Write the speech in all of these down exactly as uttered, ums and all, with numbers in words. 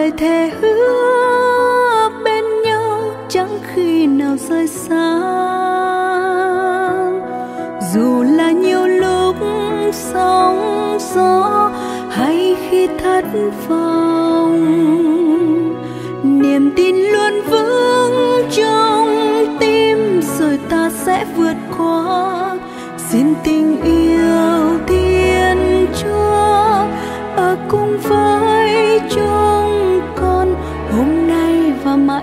lời thề hứa bên nhau chẳng khi nào rời xa. Dù là nhiều lúc sóng gió hay khi thất vọng, niềm tin luôn vững trong tim rồi ta sẽ vượt qua. Xin tình yêu Thiên Chúa ở cùng với chúng con hôm nay và mãi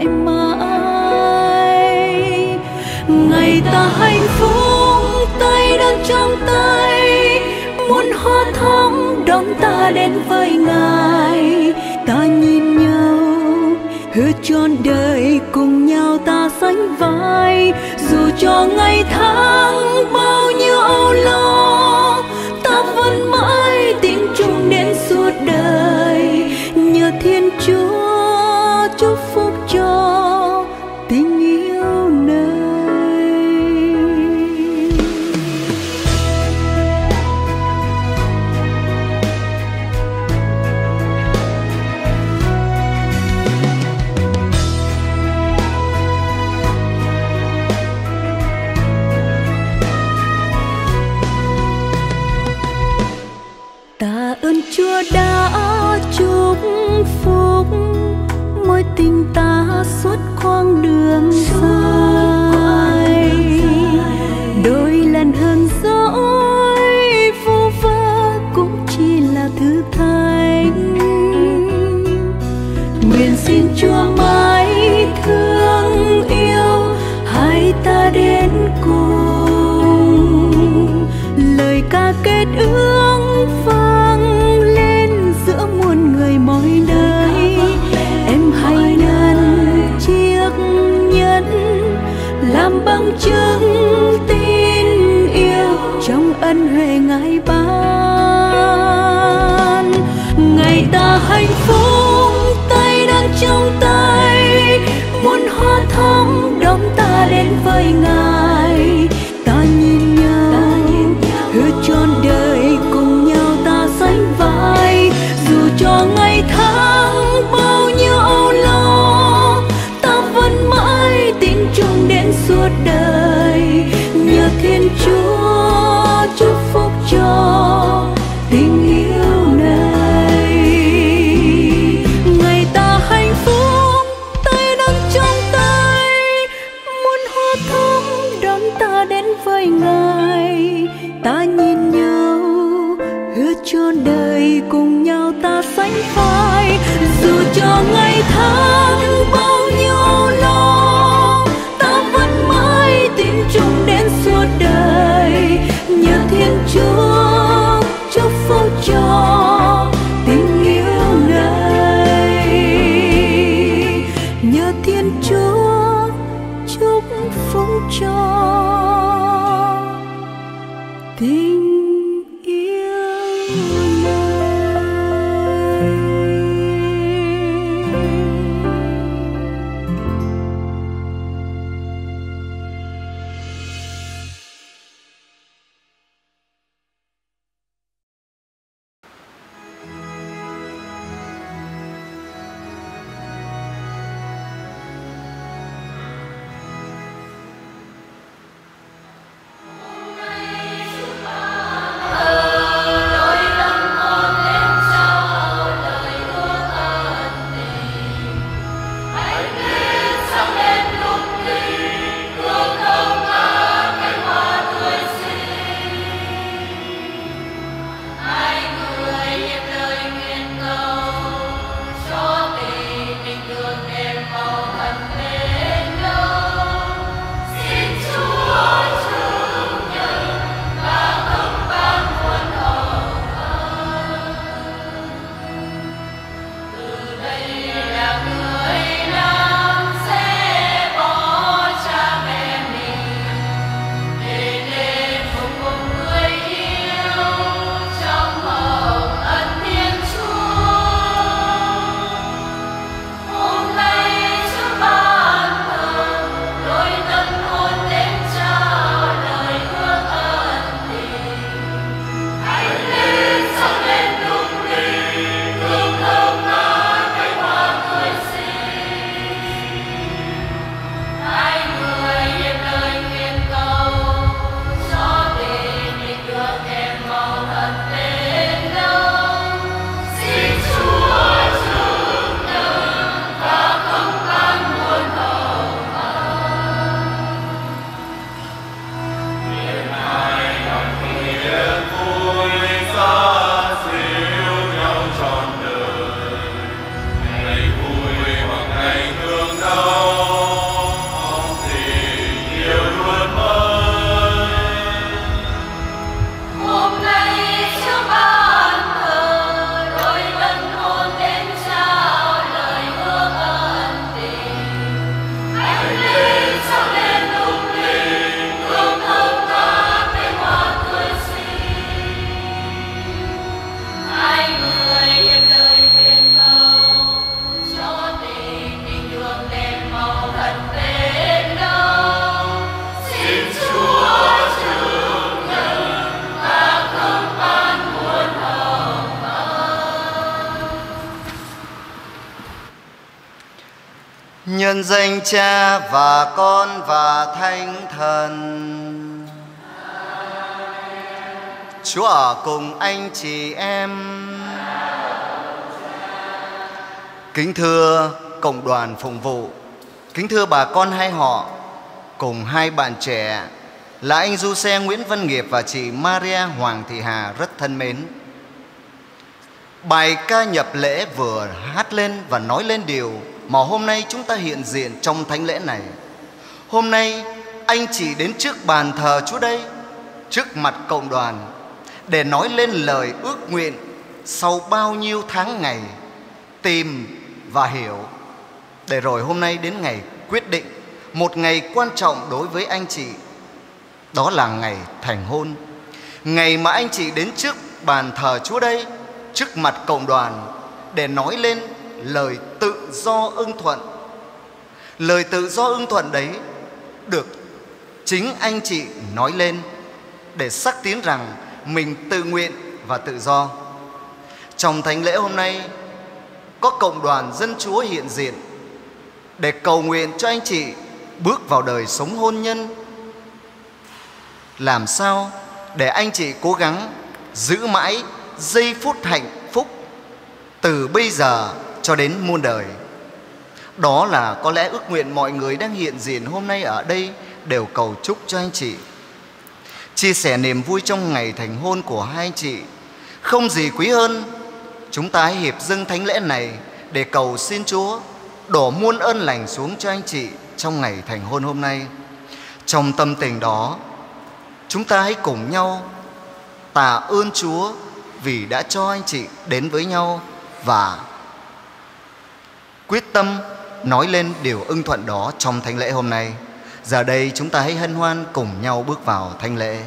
mãi. Ngày ta hạnh phúc tay đang trong tay, muốn hoa thắm đón ta đến với Ngài. Ta nhìn nhau hứa trọn đời cùng nhau ta sánh vai. Dù cho ngày tháng bao nhiêu âu lo, ta vẫn mãi tin chung đến suốt đời. Nhờ Thiên Chúa chúc phúc cho tình yêu này. Tạ ơn Chúa đã chúc phúc mối tình ta suốt quãng đường dài. Đôi lần hờn dỗi vu vơ cũng chỉ là thử thách. Nguyện xin Chúa mãi thương yêu hai ta đến cùng. Lời ca kết ước vang lên giữa muôn người mọi nơi. Em hãy nhận chiếc nhẫn làm bằng chứng tin yêu trong ân huệ Ngài ban. Ngày ta hạnh phúc tay đang trong tay, muốn hoa thắm đón ta đến với Ngài. Ta nhìn nhau hứa trọn đời cùng nhau ta sánh vai. Dù cho ngày tháng bao nhiêu âu lo, ta vẫn mãi tin chung đến suốt đời. Nhờ Thiên Chúa chúc phúc cho tình yêu này. Ngày ta hạnh phúc tay đang trong tay, muốn hoa thắm đón ta đến với Ngài. Ta nhìn nhau hứa cho đời cùng nhau ta sánh vai. Dù cho ngày tháng bao nhiêu âu lo, ta vẫn mãi tin chung đến suốt đời. Nhờ Thiên Chúa chúc phúc cho tình yêu này. Nhờ Thiên Chúa chúc phúc cho tình Bye. Nhân danh Cha và Con và Thánh Thần. Chúa ở cùng anh chị em. Kính thưa cộng đoàn phụng vụ, kính thưa bà con hai họ cùng hai bạn trẻ là anh Du Xe Nguyễn Văn Nghiệp và chị Maria Hoàng Thị Hà rất thân mến. Bài ca nhập lễ vừa hát lên và nói lên điều mà hôm nay chúng ta hiện diện trong thánh lễ này. Hôm nay anh chị đến trước bàn thờ Chúa đây, trước mặt cộng đoàn, để nói lên lời ước nguyện sau bao nhiêu tháng ngày tìm và hiểu, để rồi hôm nay đến ngày quyết định, một ngày quan trọng đối với anh chị. Đó là ngày thành hôn, ngày mà anh chị đến trước bàn thờ Chúa đây, trước mặt cộng đoàn, để nói lên lời tự do ưng thuận. Lời tự do ưng thuận đấy được chính anh chị nói lên để xác tín rằng mình tự nguyện và tự do. Trong thánh lễ hôm nay có cộng đoàn dân Chúa hiện diện để cầu nguyện cho anh chị bước vào đời sống hôn nhân. Làm sao để anh chị cố gắng giữ mãi giây phút hạnh phúc từ bây giờ cho đến muôn đời. Đó là có lẽ ước nguyện mọi người đang hiện diện hôm nay ở đây đều cầu chúc cho anh chị. Chia sẻ niềm vui trong ngày thành hôn của hai anh chị. Không gì quý hơn chúng ta hãy hiệp dâng thánh lễ này để cầu xin Chúa đổ muôn ơn lành xuống cho anh chị trong ngày thành hôn hôm nay. Trong tâm tình đó, chúng ta hãy cùng nhau tạ ơn Chúa vì đã cho anh chị đến với nhau và quyết tâm nói lên điều ưng thuận đó trong thánh lễ hôm nay. Giờ đây chúng ta hãy hân hoan cùng nhau bước vào thánh lễ.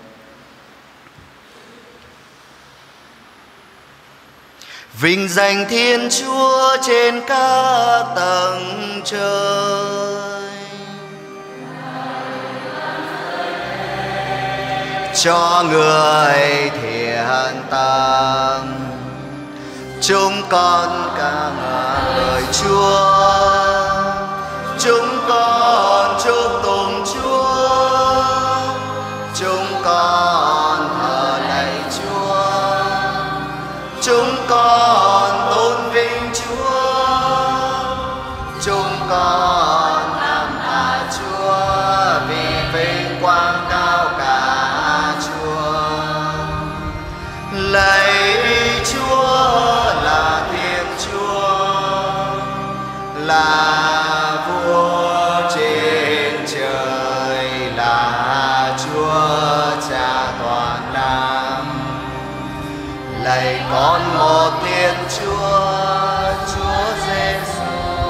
Vinh danh Thiên Chúa trên các tầng trời, cho người thiện tâm. Chúng con ca ngợi Chúa, chúng con chúc tụng Chúa, chúng con thờ lạy Chúa, chúng con tôn vinh Chúa, chúng con làm tạ Chúa vì vinh quang cao cả Chúa. Lạy Chúa là Thiên Chúa, là vua trên trời, là Chúa Cha toàn năng. Lạy con một Thiên Chúa, Chúa Giêsu.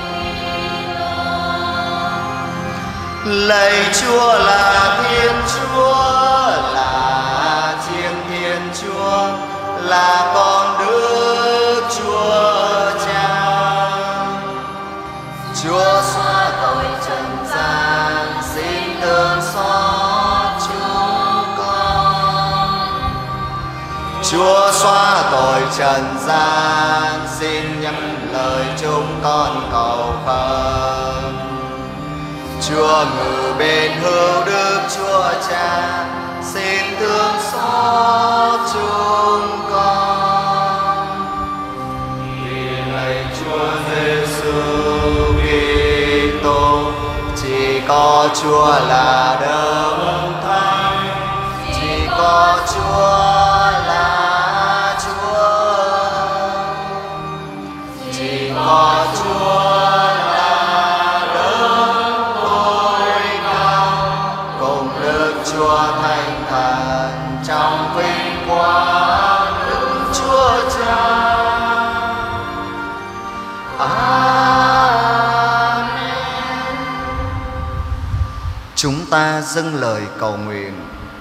Lạy Chúa là Thiên Chúa, là Thiên Thiên Chúa, là con Đức Chúa Cha. Chúa xóa tội trần gian, xin thương xót chúng con. Chúa xóa tội trần gian, xin nhắm lời chúng con cầu khẩn. Chúa ngự bên hữu Đức Chúa Cha, xin thương xót chúng con. Lạy Chúa Giêsu Kitô, chỉ có Chúa là đấng thánh, chỉ có Chúa là Chúa, chỉ có Chúa là đấng tối cao, cùng Đức Chúa Thánh Thần trong vinh quang Đức Chúa Cha. Amen. Chúng ta dâng lời cầu nguyện.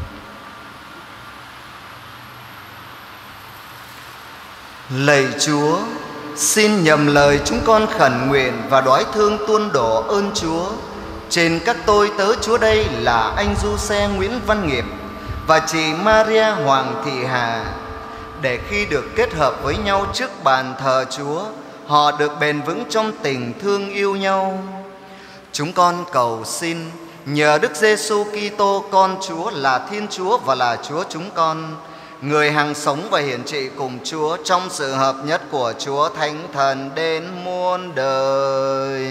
Lạy Chúa, xin nhầm lời chúng con khẩn nguyện và đói thương tuôn đổ ơn Chúa trên các tôi tớ Chúa đây là anh Du Xe Nguyễn Văn Nghiệp và chị Maria Hoàng Thị Hà, để khi được kết hợp với nhau trước bàn thờ Chúa, họ được bền vững trong tình thương yêu nhau. Chúng con cầu xin nhờ Đức Giêsu Kitô con Chúa là Thiên Chúa và là Chúa chúng con, người hằng sống và hiển trị cùng Chúa trong sự hợp nhất của Chúa Thánh Thần đến muôn đời.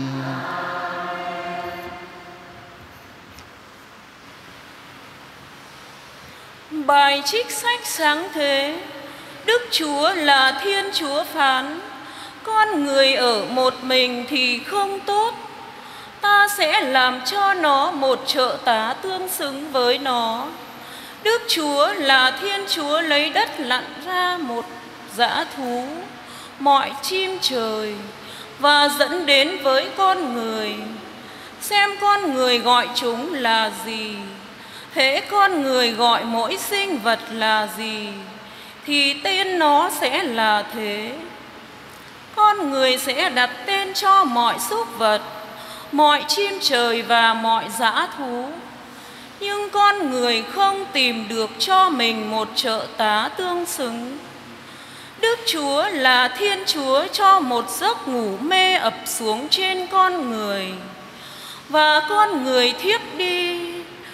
Bài trích sách sáng thế. Đức Chúa là Thiên Chúa phán: con người ở một mình thì không tốt, ta sẽ làm cho nó một trợ tá tương xứng với nó. Đức Chúa là Thiên Chúa lấy đất lặn ra một dã thú, mọi chim trời, và dẫn đến với con người. Xem con người gọi chúng là gì. Hễ con người gọi mỗi sinh vật là gì, thì tên nó sẽ là thế. Con người sẽ đặt tên cho mọi súc vật, mọi chim trời và mọi dã thú. Nhưng con người không tìm được cho mình một trợ tá tương xứng. Đức Chúa là Thiên Chúa cho một giấc ngủ mê ập xuống trên con người, và con người thiếp đi.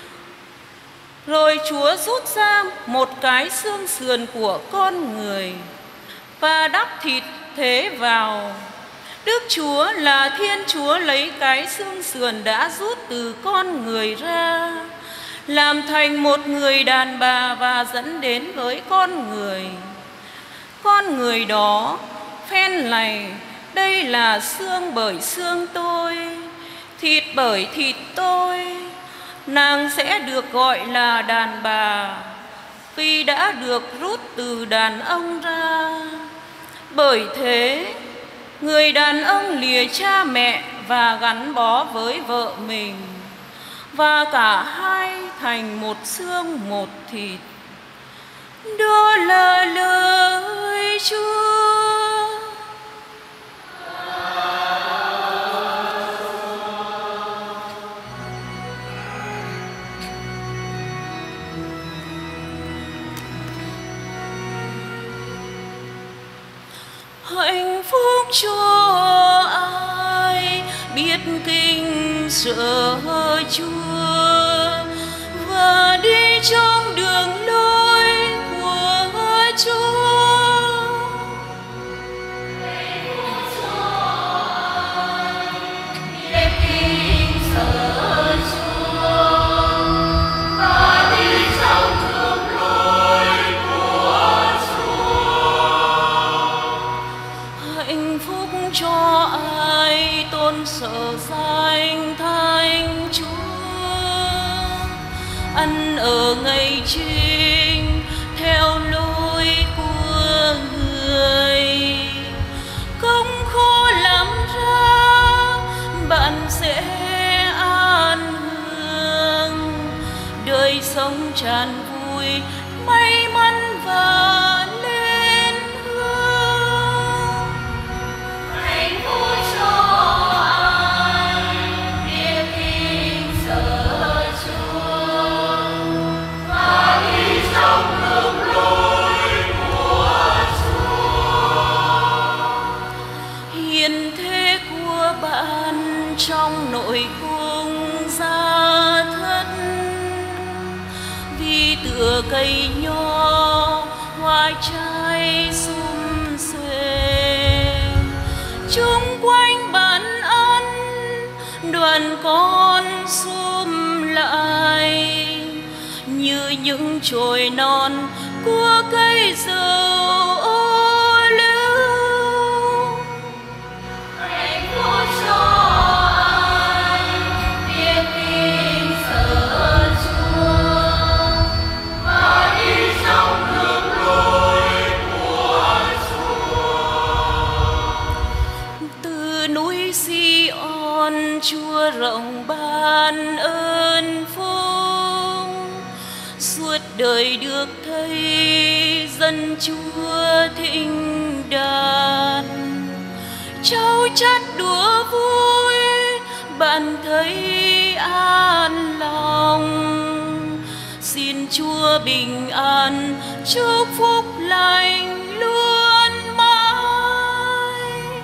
Rồi Chúa rút ra một cái xương sườn của con người và đắp thịt thế vào. Đức Chúa là Thiên Chúa lấy cái xương sườn đã rút từ con người ra, làm thành một người đàn bà và dẫn đến với con người. Con người đó phen này: đây là xương bởi xương tôi, thịt bởi thịt tôi. Nàng sẽ được gọi là đàn bà, vì đã được rút từ đàn ông ra. Bởi thế, người đàn ông lìa cha mẹ và gắn bó với vợ mình, và cả hai thành một xương một thịt. Đó là lời Chúa. Hạnh phúc cho ai biết kính sợ Chúa và đi trong đường lối của Chúa. Hạnh phúc cho ai biết kính sợ Chúa và đi trong đường lối của Chúa. Hạnh phúc cho ai tôn sợ danh Thánh Chúa, ăn ở ngày chính theo lối của người. Công khổ lắm ra bạn sẽ an hưởng, đời sống tràn vui may mắn và lên hương. Hạnh phúc cho ai biết kính sợ Chúa và đi trong đường lối của Chúa. Hiền thế của bạn trong nội cung gia thất, vì tựa cây nho hoa trái sum xuê. Chung quanh bạn ăn đoàn con sum lại, như những chồi non của cây dầu ô liu. Hạnh phúc cho ai biết kính sợ Chúa và đi trong đường lối của Chúa. Từ núi Sion Chúa rộng ban ơn phúc, suốt đời được thấy dân Chúa thịnh đàn. Cháu chắt đùa vui bạn thấy an lòng, xin Chúa bình an chúc phúc lành luôn mãi.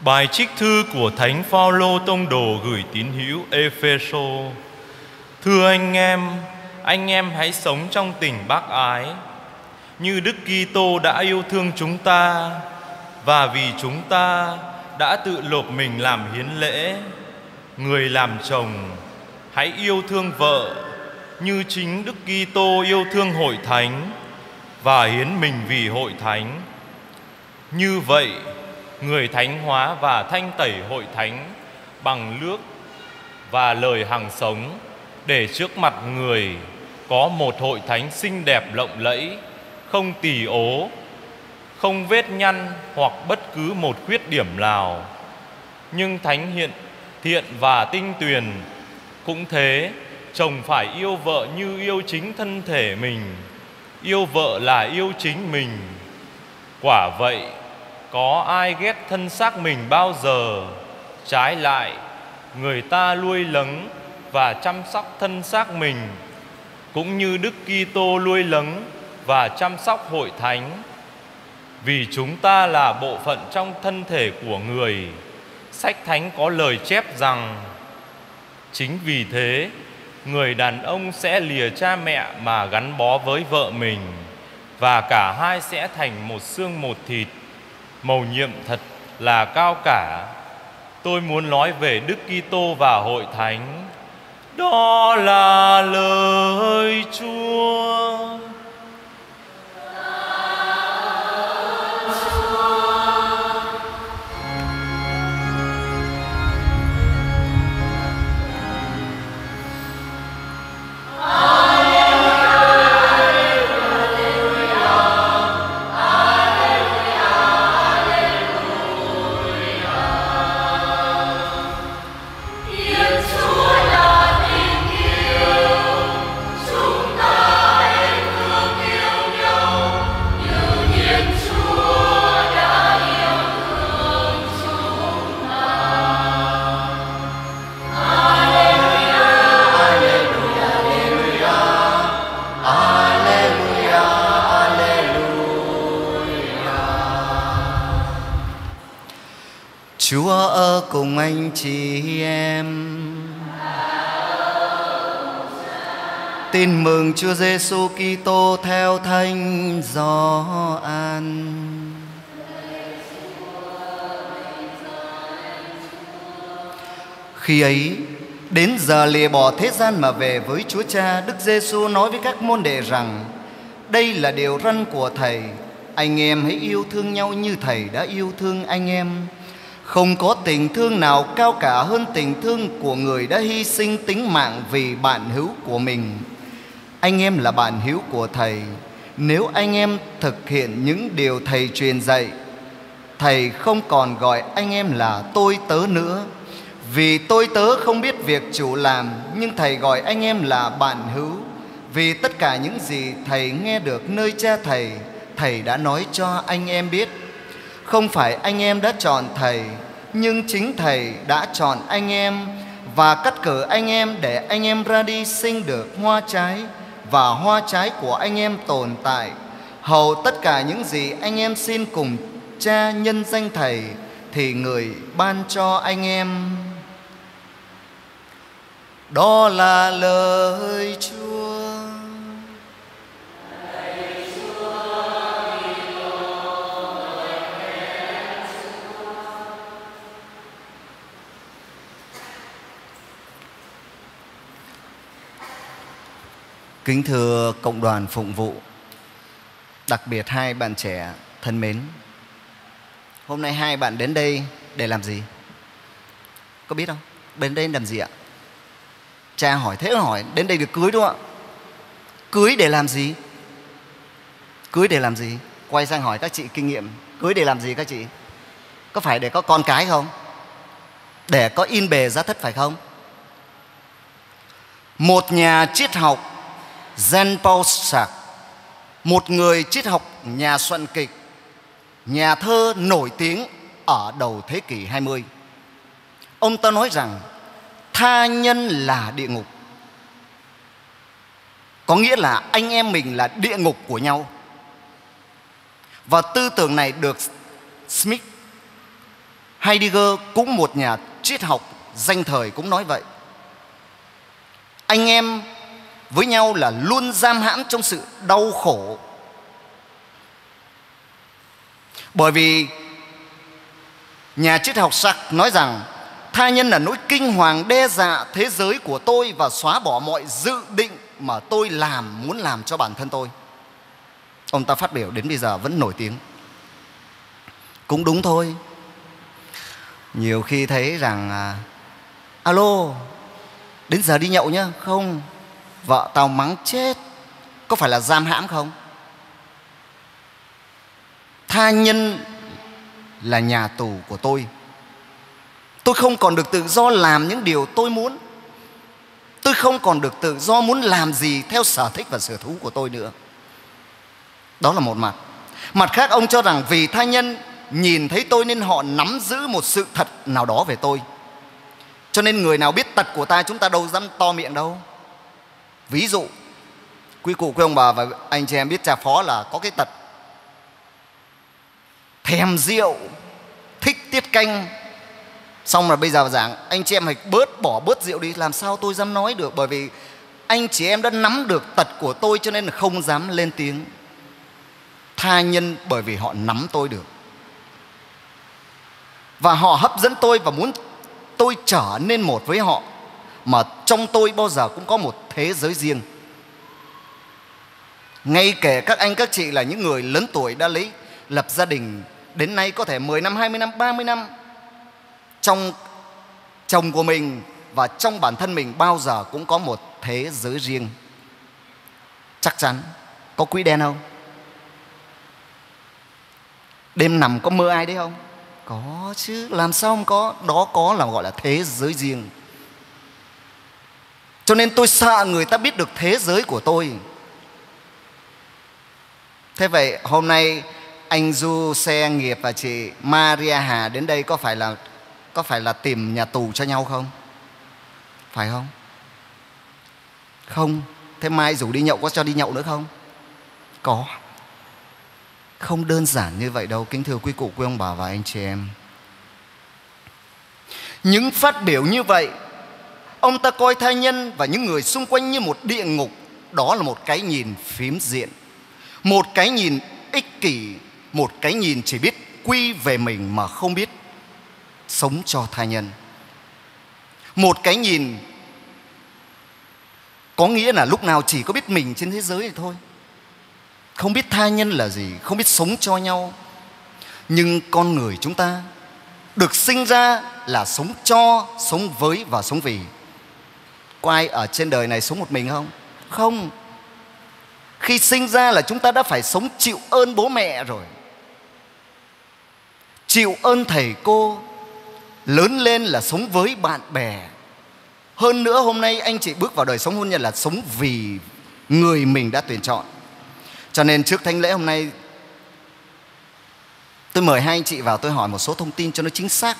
Bài trích thư của Thánh Phaolô tông đồ gửi tín hữu Ê-phê-sô. Thưa anh em, anh em hãy sống trong tình bác ái, như Đức Kitô đã yêu thương chúng ta, và vì chúng ta đã tự nộp mình làm hiến lễ. Người làm chồng hãy yêu thương vợ như chính Đức Kitô yêu thương hội thánh và hiến mình vì hội thánh. Như vậy, người thánh hóa và thanh tẩy hội thánh bằng nước và lời hằng sống, để trước mặt người có một hội thánh xinh đẹp lộng lẫy, không tỳ ố, không vết nhăn hoặc bất cứ một khuyết điểm nào, nhưng thánh hiện thiện và tinh tuyền. Cũng thế, chồng phải yêu vợ như yêu chính thân thể mình, yêu vợ là yêu chính mình. Quả vậy, có ai ghét thân xác mình bao giờ? Trái lại, người ta nuôi nấng và chăm sóc thân xác mình, cũng như Đức Kitô nuôi nấng và chăm sóc hội thánh, vì chúng ta là bộ phận trong thân thể của người. Sách Thánh có lời chép rằng: chính vì thế, người đàn ông sẽ lìa cha mẹ mà gắn bó với vợ mình, và cả hai sẽ thành một xương một thịt. Mầu nhiệm thật là cao cả. Tôi muốn nói về Đức Kitô và hội thánh. Đó là lời Chúa. Chúa ở cùng anh chị em. Tin mừng Chúa Giêsu Kitô theo Thánh Gioan. Khi ấy, đến giờ lìa bỏ thế gian mà về với Chúa Cha, Đức Giêsu nói với các môn đệ rằng: đây là điều răn của Thầy, anh em hãy yêu thương nhau như Thầy đã yêu thương anh em. Không có tình thương nào cao cả hơn tình thương của người đã hy sinh tính mạng vì bạn hữu của mình. Anh em là bạn hữu của Thầy nếu anh em thực hiện những điều Thầy truyền dạy. Thầy không còn gọi anh em là tôi tớ nữa, vì tôi tớ không biết việc chủ làm, nhưng Thầy gọi anh em là bạn hữu, vì tất cả những gì Thầy nghe được nơi Cha Thầy, Thầy đã nói cho anh em biết. Không phải anh em đã chọn Thầy, nhưng chính Thầy đã chọn anh em và cắt cử anh em để anh em ra đi sinh được hoa trái, và hoa trái của anh em tồn tại. Hầu tất cả những gì anh em xin cùng Cha nhân danh Thầy thì Người ban cho anh em. Đó là lời Chúa. Kính thưa cộng đoàn phụng vụ, đặc biệt hai bạn trẻ thân mến, hôm nay hai bạn đến đây để làm gì? Có biết không? Đến đây làm gì ạ? Cha hỏi thế hỏi, đến đây được cưới đúng không ạ? Cưới để làm gì? Cưới để làm gì? Quay sang hỏi các chị kinh nghiệm, cưới để làm gì các chị? Có phải để có con cái không? Để có in bề giá thất phải không? Một nhà triết học Jean-Paul Sartre, một người triết học, nhà soạn kịch, nhà thơ nổi tiếng ở đầu thế kỷ hai mươi. Ông ta nói rằng tha nhân là địa ngục, có nghĩa là anh em mình là địa ngục của nhau. Và tư tưởng này được Smith Heidegger cũng một nhà triết học danh thời cũng nói vậy. Anh em với nhau là luôn giam hãm trong sự đau khổ. Bởi vì nhà triết học Sartre nói rằng tha nhân là nỗi kinh hoàng đe dọa thế giới của tôi và xóa bỏ mọi dự định mà tôi làm, muốn làm cho bản thân tôi. Ông ta phát biểu đến bây giờ vẫn nổi tiếng. Cũng đúng thôi. Nhiều khi thấy rằng à, alo, đến giờ đi nhậu nhá. Không, vợ tao mắng chết. Có phải là giam hãm không? Tha nhân là nhà tù của tôi. Tôi không còn được tự do làm những điều tôi muốn. Tôi không còn được tự do muốn làm gì theo sở thích và sở thú của tôi nữa. Đó là một mặt. Mặt khác, ông cho rằng vì tha nhân nhìn thấy tôi nên họ nắm giữ một sự thật nào đó về tôi. Cho nên người nào biết tật của ta, chúng ta đâu dám to miệng đâu. Ví dụ, quý cụ, quý ông bà và anh chị em biết cha Phó là có cái tật thèm rượu, thích tiết canh. Xong rồi bây giờ giảng anh chị em hãy bớt bỏ bớt rượu đi. Làm sao tôi dám nói được? Bởi vì anh chị em đã nắm được tật của tôi cho nên là không dám lên tiếng. Tha nhân bởi vì họ nắm tôi được, và họ hấp dẫn tôi và muốn tôi trở nên một với họ. Mà trong tôi bao giờ cũng có một thế giới riêng. Ngay kể các anh các chị là những người lớn tuổi đã lấy lập gia đình đến nay có thể mười năm, hai mươi năm, ba mươi năm, trong chồng của mình và trong bản thân mình bao giờ cũng có một thế giới riêng. Chắc chắn. Có quỹ đen không? Đêm nằm có mơ ai đấy không? Có chứ, làm sao không có. Đó có là gọi là thế giới riêng. Cho nên tôi sợ người ta biết được thế giới của tôi. Thế vậy hôm nay anh Du Xe Nghiệp và chị Maria Hà đến đây có phải là có phải là tìm nhà tù cho nhau không? Phải không? Không. Thế mai rủ đi nhậu có cho đi nhậu nữa không? Có. Không đơn giản như vậy đâu, kính thưa quý cụ, quý ông bà và anh chị em. Những phát biểu như vậy, ông ta coi tha nhân và những người xung quanh như một địa ngục. Đó là một cái nhìn phiến diện, một cái nhìn ích kỷ, một cái nhìn chỉ biết quy về mình mà không biết sống cho tha nhân. Một cái nhìn có nghĩa là lúc nào chỉ có biết mình trên thế giới này thôi, không biết tha nhân là gì, không biết sống cho nhau. Nhưng con người chúng ta được sinh ra là sống cho, sống với và sống vì. Có ai ở trên đời này sống một mình không? Không. Khi sinh ra là chúng ta đã phải sống chịu ơn bố mẹ rồi, chịu ơn thầy cô. Lớn lên là sống với bạn bè. Hơn nữa hôm nay anh chị bước vào đời sống hôn nhân là sống vì người mình đã tuyển chọn. Cho nên trước thánh lễ hôm nay tôi mời hai anh chị vào, tôi hỏi một số thông tin cho nó chính xác.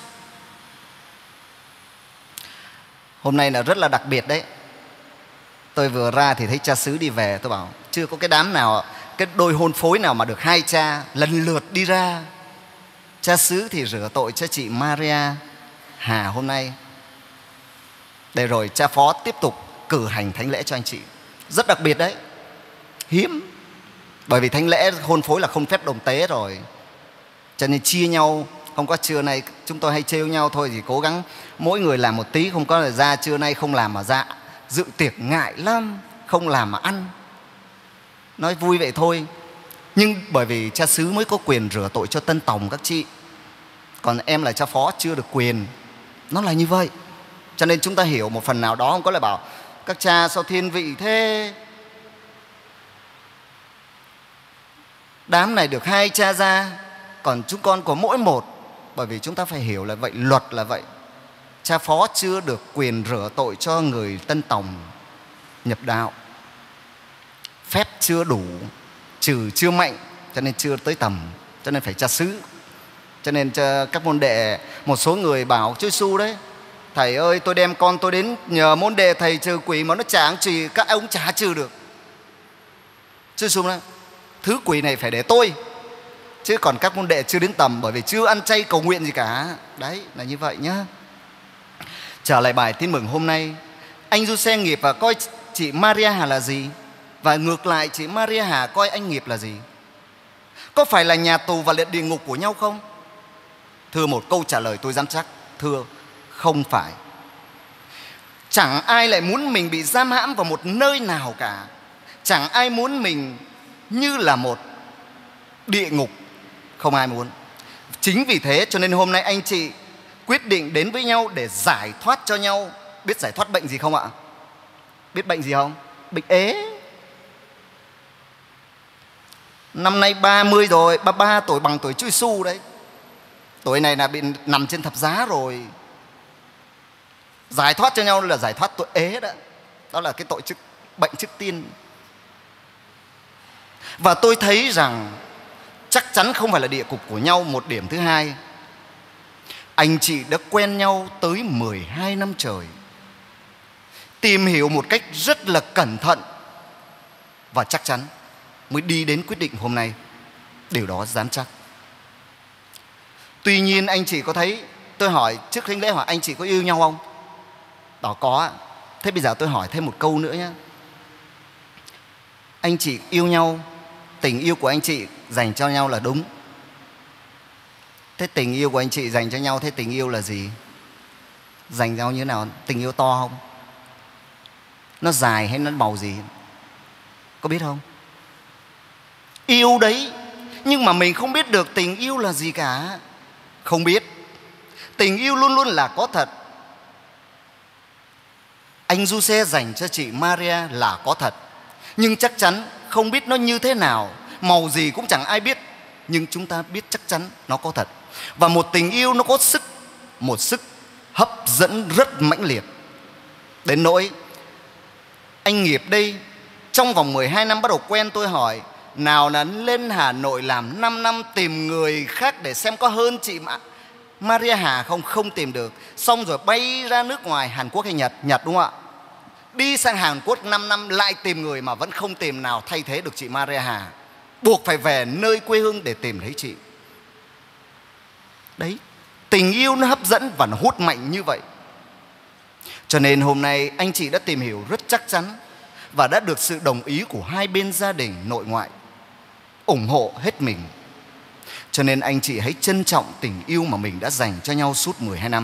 Hôm nay là rất là đặc biệt đấy. Tôi vừa ra thì thấy cha xứ đi về. Tôi bảo chưa có cái đám nào, cái đôi hôn phối nào mà được hai cha lần lượt đi ra. Cha xứ thì rửa tội cho chị Maria Hà hôm nay, để rồi cha Phó tiếp tục cử hành thánh lễ cho anh chị. Rất đặc biệt đấy, hiếm. Bởi vì thánh lễ hôn phối là không phép đồng tế rồi, cho nên chia nhau. Không có trưa nay chúng tôi hay trêu nhau thôi, thì cố gắng mỗi người làm một tí. Không có là ra trưa nay không làm mà ra dự tiệc ngại lắm, không làm mà ăn, nói vui vậy thôi. Nhưng bởi vì cha xứ mới có quyền rửa tội cho tân tòng các chị, còn em là cha Phó chưa được quyền. Nó là như vậy. Cho nên chúng ta hiểu một phần nào đó. Không có lại bảo các cha sao thiên vị thế, đám này được hai cha ra, còn chúng con có mỗi một. Bởi vì chúng ta phải hiểu là vậy, luật là vậy. Cha Phó chưa được quyền rửa tội cho người tân tòng nhập đạo, phép chưa đủ, trừ chưa mạnh, cho nên chưa tới tầm, cho nên phải cha xứ. Cho nên cho các môn đệ, một số người bảo Chúa Giêsu đấy, thầy ơi tôi đem con tôi đến nhờ môn đệ thầy trừ quỷ mà nó chả trừ, các ông chả trừ được. Chúa Giêsu nói thứ quỷ này phải để tôi, chứ chứ còn các môn đệ chưa đến tầm, bởi vì chưa ăn chay cầu nguyện gì cả. Đấy là như vậy nhá. Trở lại bài tin mừng hôm nay, anh Giuse Nghiệp và coi chị Maria Hà là gì? Và ngược lại, chị Maria Hà coi anh Nghiệp là gì? Có phải là nhà tù và liệt địa ngục của nhau không? Thưa, một câu trả lời tôi dám chắc, thưa, không phải. Chẳng ai lại muốn mình bị giam hãm vào một nơi nào cả. Chẳng ai muốn mình như là một địa ngục. Không ai muốn. Chính vì thế cho nên hôm nay anh chị quyết định đến với nhau để giải thoát cho nhau. Biết giải thoát bệnh gì không ạ? Biết bệnh gì không? Bệnh ế. Năm nay ba mươi rồi, ba mươi ba tuổi bằng tuổi Chúa Giêsu đấy. Tuổi này là bị nằm trên thập giá rồi. Giải thoát cho nhau là giải thoát tội ế đó. Đó là cái tội chức, bệnh trước tiên. Và tôi thấy rằng chắc chắn không phải là địa ngục của nhau. Một điểm thứ hai, anh chị đã quen nhau tới mười hai năm trời, tìm hiểu một cách rất là cẩn thận và chắc chắn mới đi đến quyết định hôm nay. Điều đó dám chắc. Tuy nhiên anh chị có thấy, tôi hỏi trước thánh lễ hỏi anh chị có yêu nhau không? Đó có. Thế bây giờ tôi hỏi thêm một câu nữa nhé. Anh chị yêu nhau, tình yêu của anh chị dành cho nhau là đúng. Thế tình yêu của anh chị dành cho nhau, thế tình yêu là gì? Dành cho nhau như thế nào? Tình yêu to không? Nó dài hay nó màu gì? Có biết không? Yêu đấy, nhưng mà mình không biết được tình yêu là gì cả. Không biết. Tình yêu luôn luôn là có thật. Anh Giuse dành cho chị Maria là có thật, nhưng chắc chắn không biết nó như thế nào, màu gì cũng chẳng ai biết. Nhưng chúng ta biết chắc chắn nó có thật. Và một tình yêu nó có sức, một sức hấp dẫn rất mãnh liệt. Đến nỗi anh Nghiệp đây, trong vòng mười hai năm bắt đầu quen, tôi hỏi nào là lên Hà Nội làm năm năm tìm người khác để xem có hơn chị Maria Hà không? Không tìm được. Xong rồi bay ra nước ngoài, Hàn Quốc hay Nhật? Nhật đúng không ạ? Đi sang Hàn Quốc năm năm lại tìm người mà vẫn không tìm nào thay thế được chị Maria Hà. Buộc phải về nơi quê hương để tìm thấy chị. Đấy, tình yêu nó hấp dẫn và nó hút mạnh như vậy. Cho nên hôm nay anh chị đã tìm hiểu rất chắc chắn và đã được sự đồng ý của hai bên gia đình nội ngoại, ủng hộ hết mình. Cho nên anh chị hãy trân trọng tình yêu mà mình đã dành cho nhau suốt mười hai năm.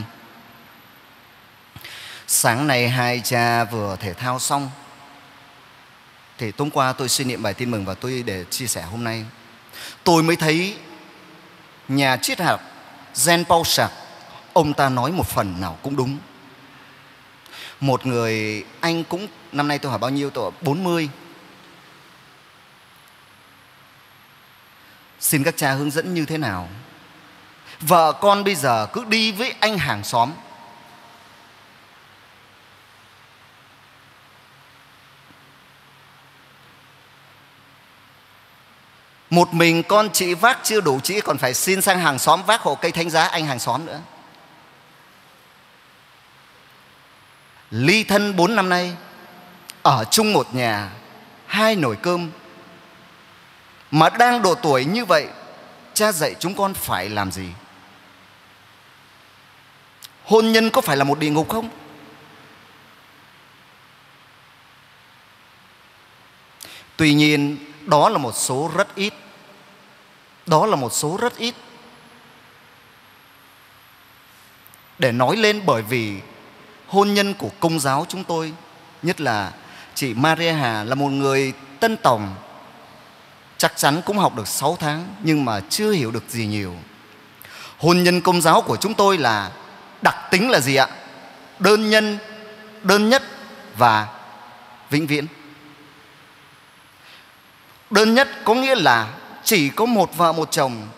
Sáng nay hai cha vừa thể thao xong, thì tối qua tôi suy niệm bài tin mừng và tôi để chia sẻ hôm nay. Tôi mới thấy nhà triết học Jean Paul Sartre, ông ta nói một phần nào cũng đúng. Một người anh cũng, năm nay tôi hỏi bao nhiêu tuổi? bốn mươi. Xin các cha hướng dẫn như thế nào? Vợ con bây giờ cứ đi với anh hàng xóm. Một mình con chị vác chưa đủ, chị còn phải xin sang hàng xóm vác hộ cây thánh giá anh hàng xóm nữa. Ly thân bốn năm nay, ở chung một nhà, hai nồi cơm, mà đang độ tuổi như vậy, cha dạy chúng con phải làm gì? Hôn nhân có phải là một địa ngục không? Tuy nhiên đó là một số rất ít. Đó là một số rất ít để nói lên, bởi vì hôn nhân của Công giáo chúng tôi, nhất là chị Maria Hà là một người Tân Tòng, chắc chắn cũng học được sáu tháng nhưng mà chưa hiểu được gì nhiều. Hôn nhân Công giáo của chúng tôi là đặc tính là gì ạ? Đơn nhân, đơn nhất và vĩnh viễn. Đơn nhất có nghĩa là chỉ có một vợ một chồng.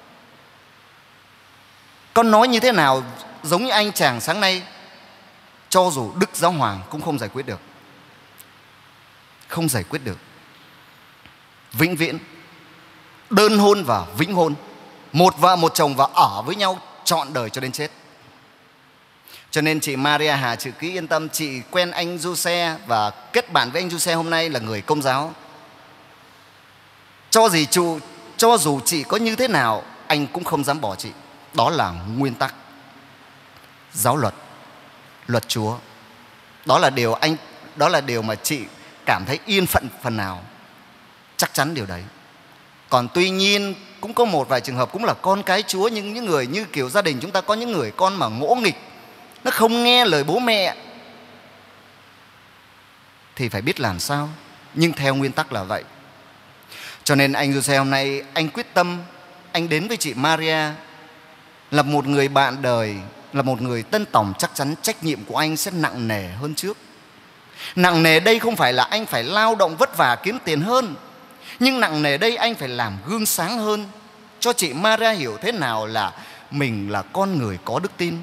Con nói như thế nào, giống như anh chàng sáng nay, cho dù Đức Giáo Hoàng cũng không giải quyết được. Không giải quyết được. Vĩnh viễn. Đơn hôn và vĩnh hôn. Một vợ một chồng và ở với nhau trọn đời cho đến chết. Cho nên chị Maria Hà, chị cứ yên tâm, chị quen anh Giuse và kết bạn với anh Giuse hôm nay là người Công giáo. Cho gì trụ cho dù chị có như thế nào, anh cũng không dám bỏ chị. Đó là nguyên tắc. Giáo luật, luật Chúa. Đó là điều anh, đó là điều mà chị cảm thấy yên phận phần nào. Chắc chắn điều đấy. Còn tuy nhiên cũng có một vài trường hợp cũng là con cái Chúa, nhưng những người như kiểu gia đình chúng ta có những người con mà ngỗ nghịch, nó không nghe lời bố mẹ, thì phải biết làm sao. Nhưng theo nguyên tắc là vậy. Cho nên anh Giuse hôm nay anh quyết tâm, anh đến với chị Maria là một người bạn đời, là một người tân tòng. Chắc chắn trách nhiệm của anh sẽ nặng nề hơn trước. Nặng nề đây không phải là anh phải lao động vất vả kiếm tiền hơn, nhưng nặng nề đây anh phải làm gương sáng hơn, cho chị Maria hiểu thế nào là mình là con người có đức tin.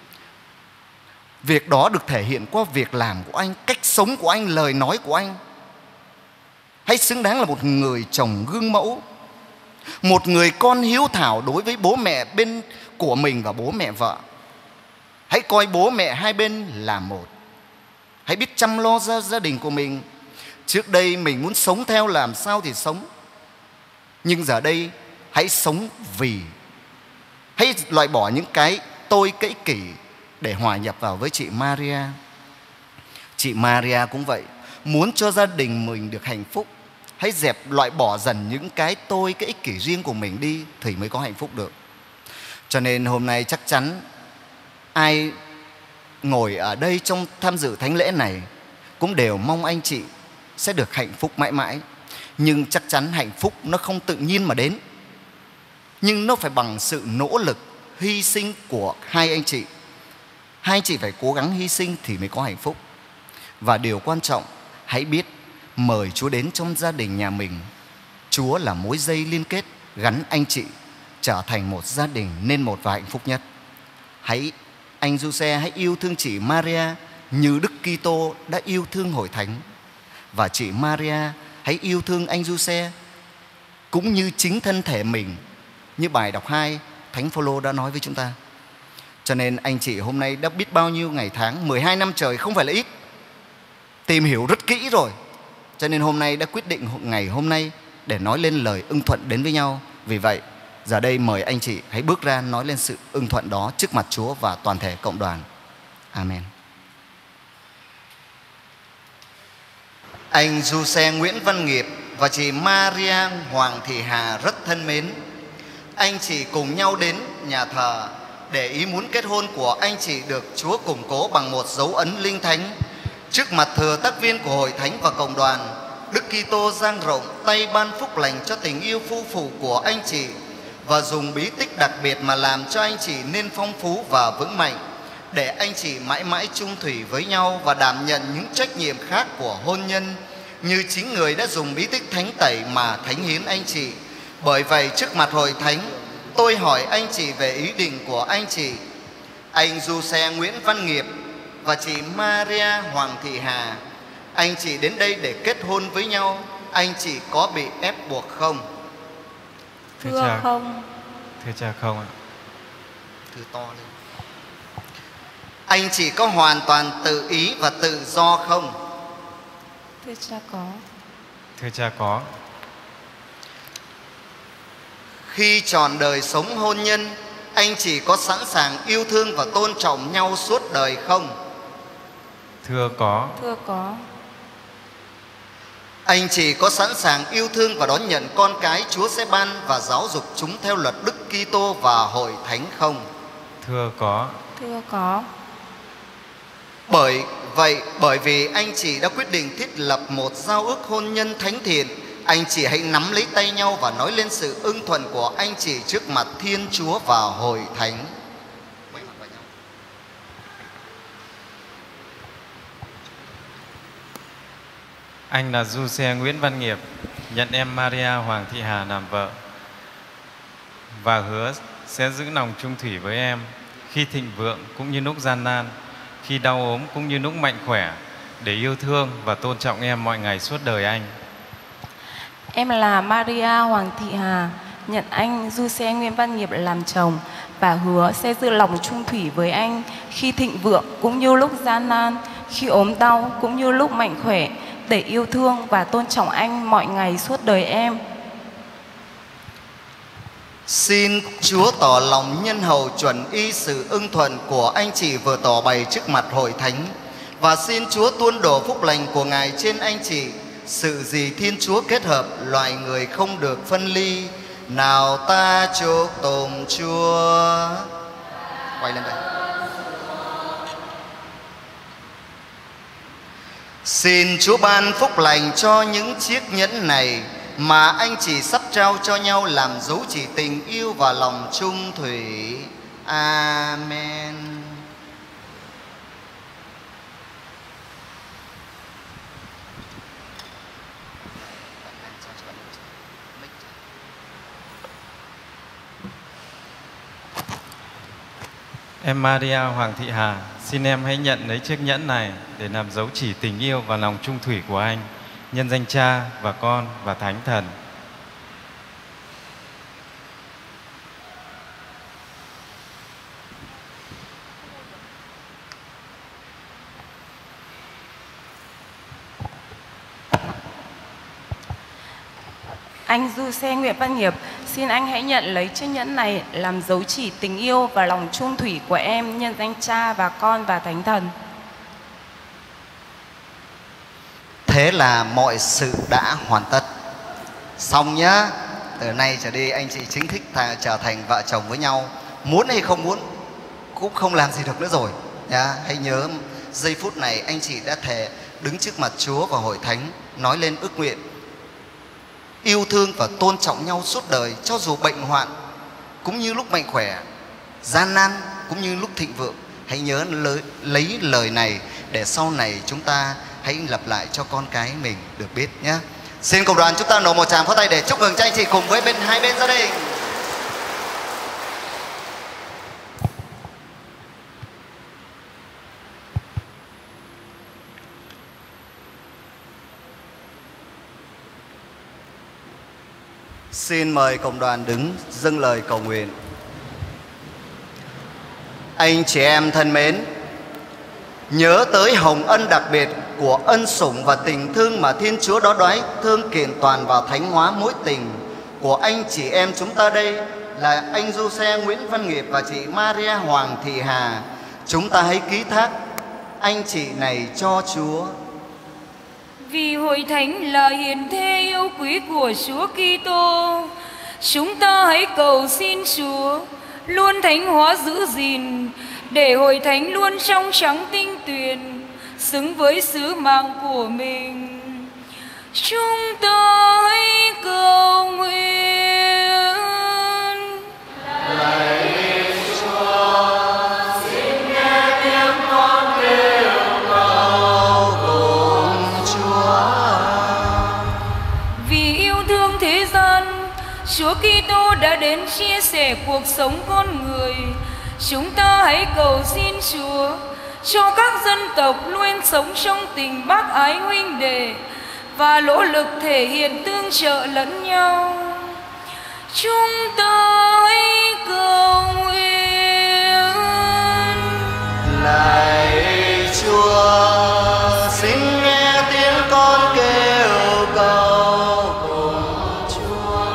Việc đó được thể hiện qua việc làm của anh, cách sống của anh, lời nói của anh. Hãy xứng đáng là một người chồng gương mẫu, một người con hiếu thảo đối với bố mẹ bên của mình và bố mẹ vợ. Hãy coi bố mẹ hai bên là một. Hãy biết chăm lo ra gia đình của mình. Trước đây mình muốn sống theo làm sao thì sống, nhưng giờ đây hãy sống vì. Hãy loại bỏ những cái tôi kỹ kỷ để hòa nhập vào với chị Maria. Chị Maria cũng vậy, muốn cho gia đình mình được hạnh phúc. Hãy dẹp loại bỏ dần những cái tôi, cái ích kỷ riêng của mình đi thì mới có hạnh phúc được. Cho nên hôm nay chắc chắn ai ngồi ở đây trong tham dự thánh lễ này cũng đều mong anh chị sẽ được hạnh phúc mãi mãi. Nhưng chắc chắn hạnh phúc nó không tự nhiên mà đến, nhưng nó phải bằng sự nỗ lực, hy sinh của hai anh chị. Hai anh chị phải cố gắng hy sinh thì mới có hạnh phúc. Và điều quan trọng, hãy biết mời Chúa đến trong gia đình nhà mình. Chúa là mối dây liên kết gắn anh chị trở thành một gia đình nên một và hạnh phúc nhất. Hãy anh Giuse hãy yêu thương chị Maria như Đức Kitô đã yêu thương hội thánh, và chị Maria hãy yêu thương anh Giuse cũng như chính thân thể mình, như bài đọc hai Thánh Phaolô đã nói với chúng ta. Cho nên anh chị hôm nay đã biết bao nhiêu ngày tháng, mười hai năm trời không phải là ít, tìm hiểu rất kỹ rồi. Cho nên hôm nay đã quyết định ngày hôm nay để nói lên lời ưng thuận đến với nhau. Vì vậy giờ đây mời anh chị hãy bước ra nói lên sự ưng thuận đó trước mặt Chúa và toàn thể cộng đoàn. Amen. Anh Giuse Nguyễn Văn Nghiệp và chị Maria Hoàng Thị Hà rất thân mến. Anh chị cùng nhau đến nhà thờ để ý muốn kết hôn của anh chị được Chúa củng cố bằng một dấu ấn linh thánh. Trước mặt thừa tác viên của hội thánh và cộng đoàn, Đức Kitô dang rộng tay ban phúc lành cho tình yêu phu phụ của anh chị và dùng bí tích đặc biệt mà làm cho anh chị nên phong phú và vững mạnh, để anh chị mãi mãi chung thủy với nhau và đảm nhận những trách nhiệm khác của hôn nhân, như chính người đã dùng bí tích thánh tẩy mà thánh hiến anh chị. Bởi vậy trước mặt hội thánh, tôi hỏi anh chị về ý định của anh chị. Anh Giuse Nguyễn Văn Nghiệp và chị Maria Hoàng Thị Hà, anh chị đến đây để kết hôn với nhau, anh chị có bị ép buộc không? Thưa, Thưa cha, không. Thưa cha không ạ. Thưa to lên. Anh chị có hoàn toàn tự ý và tự do không? Thưa cha có. Thưa cha có. Khi trọn đời sống hôn nhân, anh chị có sẵn sàng yêu thương và tôn trọng nhau suốt đời không? Thưa có. Thưa có. Anh chị có sẵn sàng yêu thương và đón nhận con cái Chúa sẽ ban và giáo dục chúng theo luật Đức Kitô và hội thánh không? Thưa có. Thưa có. Bởi vậy, bởi vì anh chị đã quyết định thiết lập một giao ước hôn nhân thánh thiện, anh chị hãy nắm lấy tay nhau và nói lên sự ưng thuận của anh chị trước mặt Thiên Chúa và hội thánh. Anh là Giuse Nguyễn Văn Nghiệp, nhận em Maria Hoàng Thị Hà làm vợ và hứa sẽ giữ lòng chung thủy với em khi thịnh vượng cũng như lúc gian nan, khi đau ốm cũng như lúc mạnh khỏe, để yêu thương và tôn trọng em mọi ngày suốt đời anh. Em là Maria Hoàng Thị Hà, nhận anh Giuse Nguyễn Văn Nghiệp làm chồng và hứa sẽ giữ lòng chung thủy với anh khi thịnh vượng cũng như lúc gian nan, khi ốm đau cũng như lúc mạnh khỏe, để yêu thương và tôn trọng anh mọi ngày suốt đời em. Xin Chúa tỏ lòng nhân hậu chuẩn y sự ưng thuận của anh chị vừa tỏ bày trước mặt hội thánh, và xin Chúa tuôn đổ phúc lành của Ngài trên anh chị. Sự gì Thiên Chúa kết hợp, loài người không được phân ly. Nào ta chúc tụng Chúa. Quay lên đây. Xin Chúa ban phúc lành cho những chiếc nhẫn này mà anh chị sắp trao cho nhau làm dấu chỉ tình yêu và lòng trung thủy. Amen. Em Maria Hoàng Thị Hà, xin em hãy nhận lấy chiếc nhẫn này để làm dấu chỉ tình yêu và lòng trung thủy của anh, nhân danh Cha và Con và Thánh Thần. Anh Du Xe Nguyễn Văn Nghiệp, xin anh hãy nhận lấy chiếc nhẫn này làm dấu chỉ tình yêu và lòng trung thủy của em, nhân danh Cha và Con và Thánh Thần. Thế là mọi sự đã hoàn tất. Xong nhá. Từ nay trở đi anh chị chính thức trở thành vợ chồng với nhau. Muốn hay không muốn cũng không làm gì được nữa rồi nhá. Hãy nhớ giây phút này anh chị đã thề đứng trước mặt Chúa và hội thánh, nói lên ước nguyện yêu thương và tôn trọng nhau suốt đời, cho dù bệnh hoạn cũng như lúc mạnh khỏe, gian nan cũng như lúc thịnh vượng. Hãy nhớ lấy, lấy lời này để sau này chúng ta hãy lặp lại cho con cái mình được biết nhé. Xin cộng đoàn chúng ta nổ một tràng pháo tay để chúc mừng cho anh chị cùng với bên hai bên gia đình. Xin mời cộng đoàn đứng dâng lời cầu nguyện. Anh chị em thân mến, nhớ tới hồng ân đặc biệt của ân sủng và tình thương mà Thiên Chúa đó đoái thương kiện toàn vào thánh hóa mối tình của anh chị em chúng ta đây là anh Du Xe Nguyễn Văn Nghiệp và chị Maria Hoàng Thị Hà. Chúng ta hãy ký thác anh chị này cho Chúa. Vì hội thánh là hiền thê yêu quý của Chúa Kitô, chúng ta hãy cầu xin Chúa luôn thánh hóa giữ gìn, để hội thánh luôn trong trắng tinh tuyền, xứng với sứ mạng của mình. Chúng ta hãy cầu nguyện. Lạy Chúa, xin nghe tiếng con kêu cầu cùng Chúa. Vì yêu thương thế gian, Chúa Kitô đã đến chia sẻ cuộc sống con người. Chúng ta hãy cầu xin Chúa cho các dân tộc luôn sống trong tình bác ái huynh đệ và nỗ lực thể hiện tương trợ lẫn nhau. Chúng ta hãy cầu nguyện. Lạy Chúa, xin nghe tiếng con kêu cầu cùng Chúa.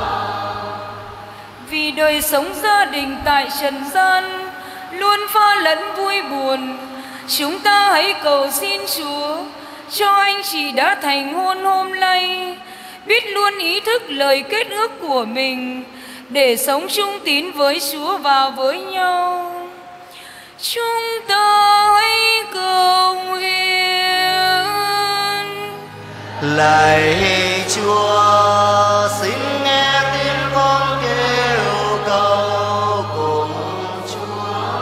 Vì đời sống gia đình tại trần gian luôn pha lẫn vui buồn, chúng ta hãy cầu xin Chúa cho anh chị đã thành hôn hôm nay biết luôn ý thức lời kết ước của mình để sống chung tín với Chúa và với nhau. Chúng ta hãy cầu nguyện. Lạy Chúa, xin nghe tiếng con kêu cầu cùng Chúa.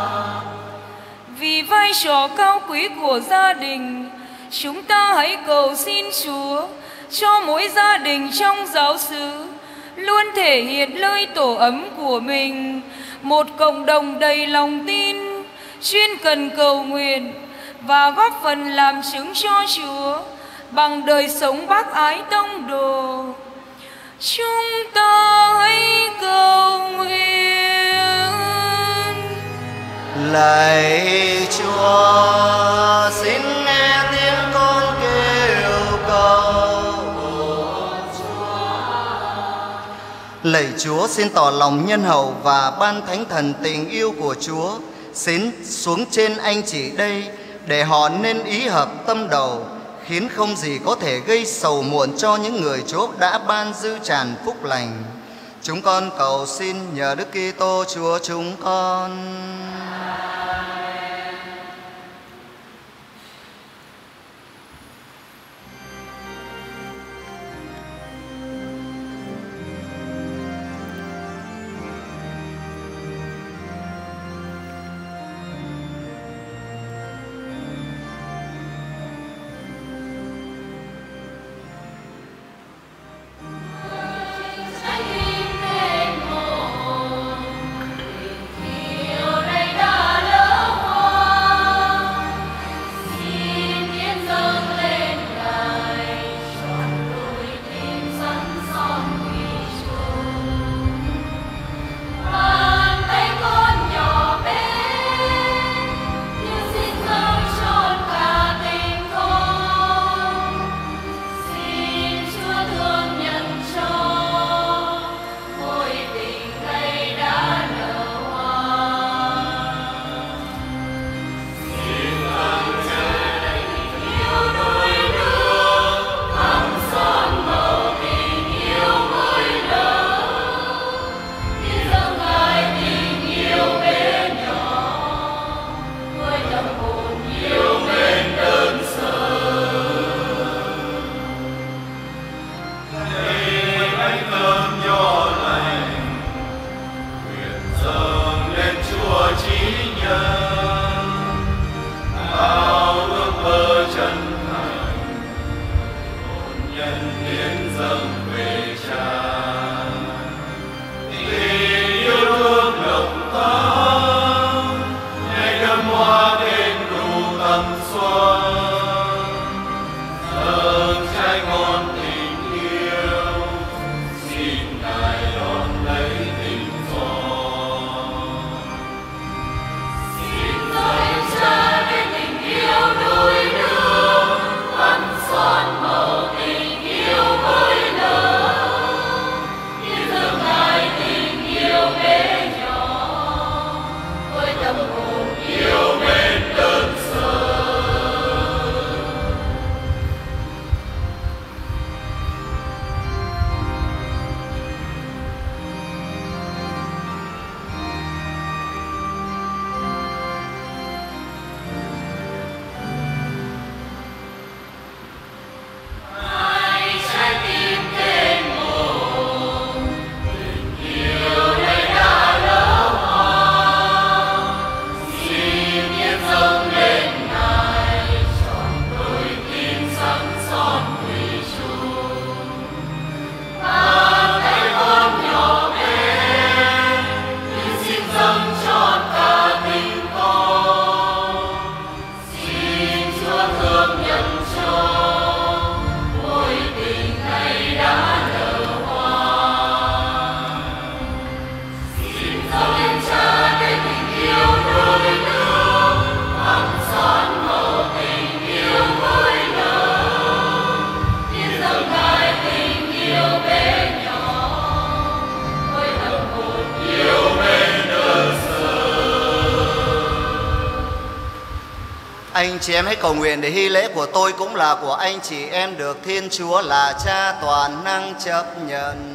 Vì vai trò cao quý của gia đình, chúng ta hãy cầu xin Chúa cho mỗi gia đình trong giáo xứ luôn thể hiện nơi tổ ấm của mình, một cộng đồng đầy lòng tin, chuyên cần cầu nguyện và góp phần làm chứng cho Chúa bằng đời sống bác ái tông đồ. Chúng ta hãy cầu nguyện. Lạy Chúa, xin nghe tiếng con kêu cầu cùng Chúa. Lạy Chúa, xin tỏ lòng nhân hậu và ban thánh thần tình yêu của Chúa xin xuống trên anh chị đây, để họ nên ý hợp tâm đầu, khiến không gì có thể gây sầu muộn cho những người Chúa đã ban dư tràn phúc lành. Chúng con cầu xin nhờ Đức Kitô Chúa chúng con. Anh chị em hãy cầu nguyện để hy lễ của tôi cũng là của anh chị em được Thiên Chúa là Cha toàn năng chấp nhận.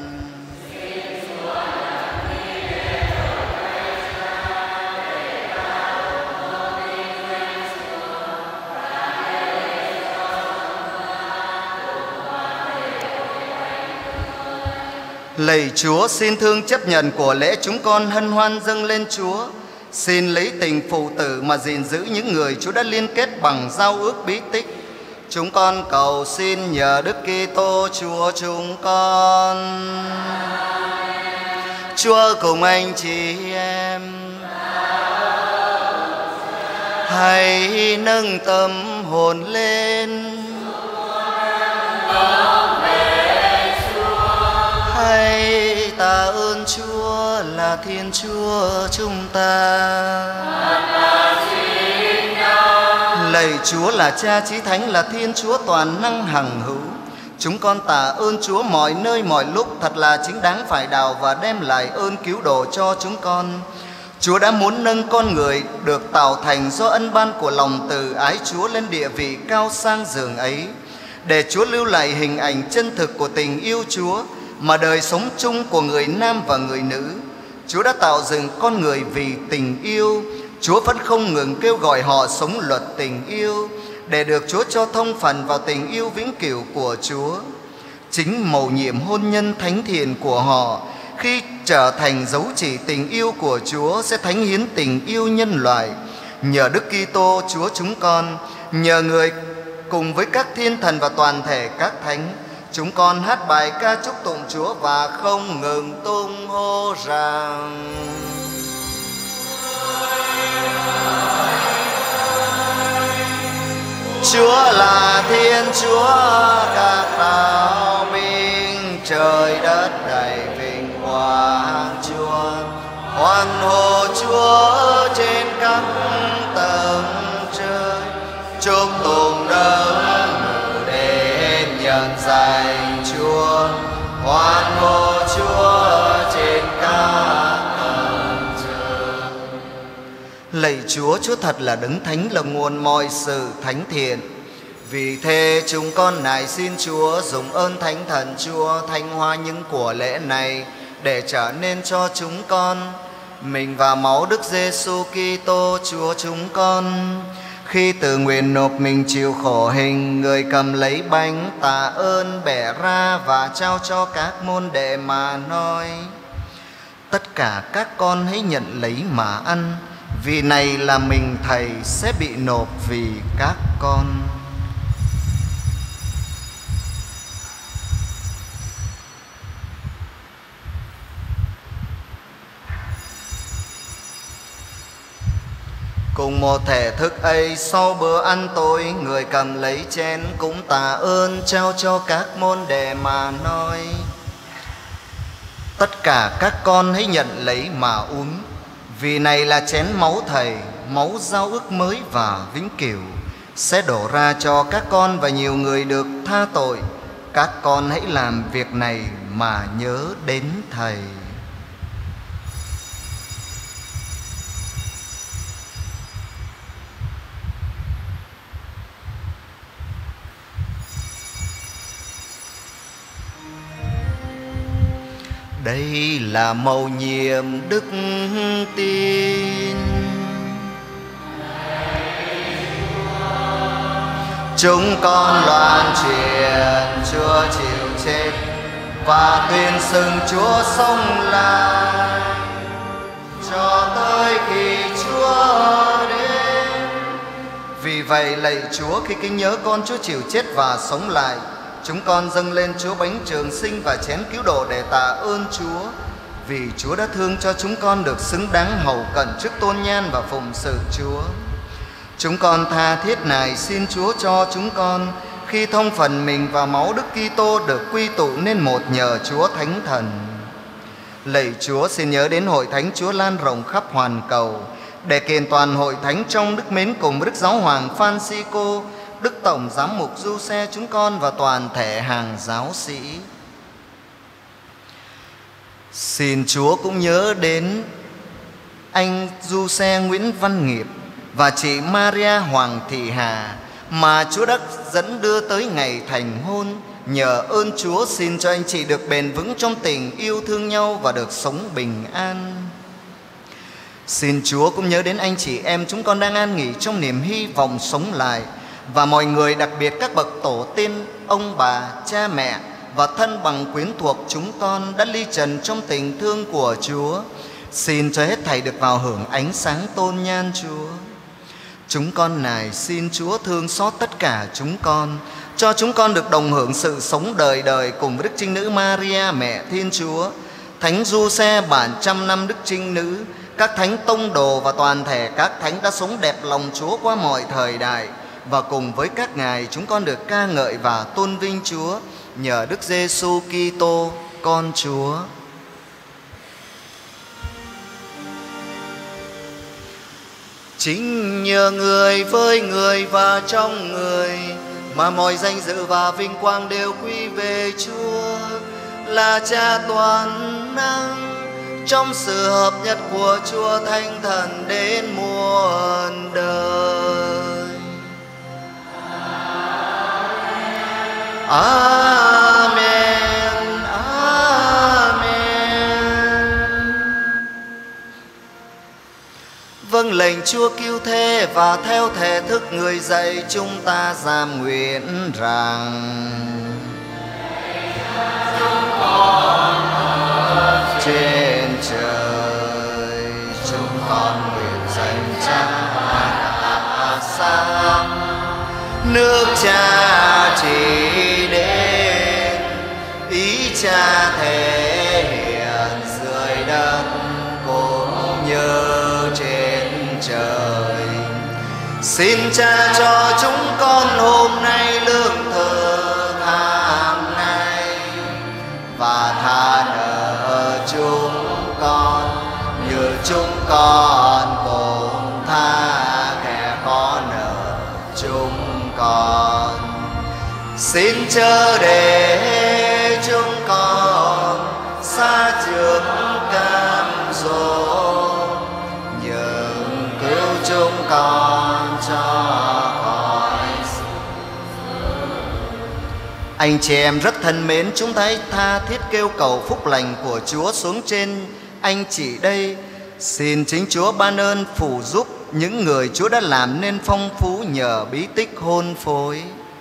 Lạy Chúa, xin thương chấp nhận của lễ chúng con hân hoan dâng lên Chúa. Xin lấy tình phụ tử mà gìn giữ những người Chúa đã liên kết bằng giao ước bí tích. Chúng con cầu xin nhờ Đức Kitô Chúa chúng con. Chúa cùng anh chị em. Hãy nâng tâm hồn lên. Hãy tạ ơn Chúa là Thiên Chúa chúng ta. Lạy Chúa là Cha Chí Thánh, là Thiên Chúa toàn năng hằng hữu. Chúng con tạ ơn Chúa mọi nơi mọi lúc, thật là chính đáng phải đào và đem lại ơn cứu độ cho chúng con. Chúa đã muốn nâng con người được tạo thành do ân ban của lòng từ ái Chúa lên địa vị cao sang dường ấy, để Chúa lưu lại hình ảnh chân thực của tình yêu Chúa mà đời sống chung của người nam và người nữ. Chúa đã tạo dựng con người vì tình yêu. Chúa vẫn không ngừng kêu gọi họ sống luật tình yêu, để được Chúa cho thông phần vào tình yêu vĩnh cửu của Chúa. Chính mầu nhiệm hôn nhân thánh thiện của họ khi trở thành dấu chỉ tình yêu của Chúa sẽ thánh hiến tình yêu nhân loại. Nhờ Đức Kitô Chúa chúng con, nhờ người cùng với các thiên thần và toàn thể các thánh, chúng con hát bài ca chúc tụng Chúa và không ngừng tung hô rằng: Chúa là Thiên Chúa các tạo minh, trời đất đầy vinh quang Chúa. Hoan hô Chúa trên các tầng trời, chúc tụng đấng ngự đến nhân danh Chúa. Hoan hô Chúa trên các tầng trời. Lạy Chúa, Chúa thật là đấng thánh, là nguồn mọi sự thánh thiện. Vì thế chúng con nài xin Chúa dùng ơn Thánh Thần Chúa thanh hóa những của lễ này, để trở nên cho chúng con mình và máu Đức Giêsu Kitô Chúa chúng con. Khi tự nguyện nộp mình chịu khổ hình, người cầm lấy bánh tạ ơn, bẻ ra và trao cho các môn đệ mà nói: Tất cả các con hãy nhận lấy mà ăn, vì này là mình Thầy sẽ bị nộp vì các con. Cùng một thể thức ấy, sau bữa ăn tối, người cầm lấy chén cũng tạ ơn, trao cho các môn đệ mà nói: Tất cả các con hãy nhận lấy mà uống, vì này là chén máu Thầy, máu giao ước mới và vĩnh cửu, sẽ đổ ra cho các con và nhiều người được tha tội. Các con hãy làm việc này mà nhớ đến Thầy. Đây là mầu nhiệm đức tin. Chúng con loan truyền Chúa chịu chết và tuyên xưng Chúa sống lại, cho tới khi Chúa đến. Vì vậy lạy Chúa, khi kính nhớ con Chúa chịu chết và sống lại, chúng con dâng lên Chúa bánh trường sinh và chén cứu độ để tạ ơn Chúa, vì Chúa đã thương cho chúng con được xứng đáng hầu cận trước tôn nhan và phụng sự Chúa. Chúng con tha thiết nài xin Chúa cho chúng con, khi thông phần mình vào máu Đức Kitô, được quy tụ nên một nhờ Chúa Thánh Thần. Lạy Chúa, xin nhớ đến hội thánh Chúa lan rộng khắp hoàn cầu, để kiện toàn hội thánh trong đức mến cùng với Đức Giáo hoàng Francisco, Đức Tổng Giám mục Giuse chúng con và toàn thể hàng giáo sĩ. Xin Chúa cũng nhớ đến anh Giuse Nguyễn Văn Nghiệp và chị Maria Hoàng Thị Hà mà Chúa đã dẫn đưa tới ngày thành hôn. Nhờ ơn Chúa, xin cho anh chị được bền vững trong tình yêu thương nhau và được sống bình an. Xin Chúa cũng nhớ đến anh chị em chúng con đang an nghỉ trong niềm hy vọng sống lại, và mọi người, đặc biệt các bậc tổ tiên, ông bà, cha mẹ và thân bằng quyến thuộc chúng con đã ly trần trong tình thương của Chúa. Xin cho hết thảy được vào hưởng ánh sáng tôn nhan Chúa. Chúng con nài xin Chúa thương xót tất cả chúng con, cho chúng con được đồng hưởng sự sống đời đời cùng với Đức Trinh Nữ Maria mẹ Thiên Chúa, Thánh Giuse bản trăm năm Đức Trinh Nữ, các thánh tông đồ và toàn thể các thánh đã sống đẹp lòng Chúa qua mọi thời đại. Và cùng với các ngài chúng con được ca ngợi và tôn vinh Chúa nhờ Đức Giêsu Kitô con Chúa. Chính nhờ người, với người và trong người, mà mọi danh dự và vinh quang đều quy về Chúa là Cha toàn năng. Trong sự hợp nhất của Chúa Thánh Thần đến muôn đời. Amen. Amen. Vâng lệnh Chúa cứu thế và theo thể thức người dạy, chúng ta giam nguyện rằng trên trời chúng con nguyện dành Cha cả sáng, nước Cha chỉ đến, ý Cha thể hiện dưới đất cũng như trên trời. Xin Cha cho chúng con hôm nay lương thực hàng ngày, và tha nợ chúng con như chúng con cũng tha kẻ có nợ chúng con. Xin chớ để chúng con xa trước cám dỗ, nhưng cứu chúng con cho khỏi sự. Anh chị em rất thân mến, chúng ta hãy tha thiết kêu cầu phúc lành của Chúa xuống trên anh chị đây. Xin chính Chúa ban ơn phù giúp những người Chúa đã làm nên phong phú nhờ bí tích hôn phối.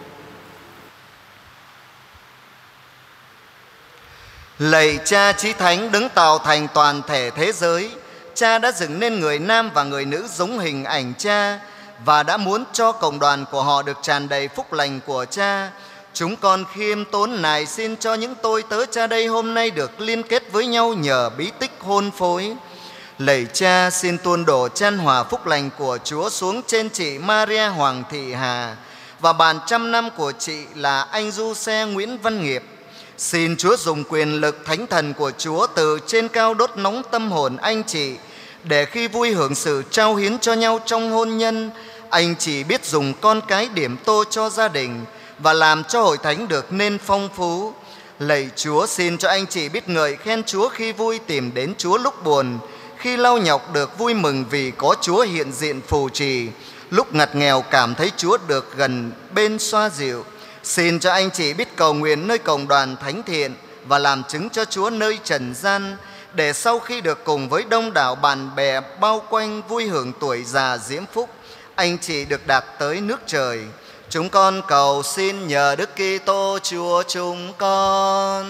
Lạy Cha Chí Thánh đứng tạo thành toàn thể thế giới, Cha đã dựng nên người nam và người nữ giống hình ảnh Cha và đã muốn cho cộng đoàn của họ được tràn đầy phúc lành của Cha. Chúng con khiêm tốn nài xin cho những tôi tớ Cha đây hôm nay được liên kết với nhau nhờ bí tích hôn phối. Lạy Cha, xin tuôn đổ chan hòa phúc lành của Chúa xuống trên chị Maria Hoàng Thị Hà và bàn trăm năm của chị là anh Du Xe Nguyễn Văn Nghiệp. Xin Chúa dùng quyền lực thánh thần của Chúa từ trên cao đốt nóng tâm hồn anh chị, để khi vui hưởng sự trao hiến cho nhau trong hôn nhân, anh chị biết dùng con cái điểm tô cho gia đình và làm cho hội thánh được nên phong phú. Lạy Chúa, xin cho anh chị biết ngợi khen Chúa khi vui, tìm đến Chúa lúc buồn, khi lau nhọc được vui mừng vì có Chúa hiện diện phù trì, lúc ngặt nghèo cảm thấy Chúa được gần bên xoa dịu. Xin cho anh chị biết cầu nguyện nơi cộng đoàn thánh thiện và làm chứng cho Chúa nơi trần gian, để sau khi được cùng với đông đảo bạn bè bao quanh vui hưởng tuổi già diễm phúc, anh chị được đạt tới nước trời. Chúng con cầu xin nhờ Đức Kitô Chúa chúng con.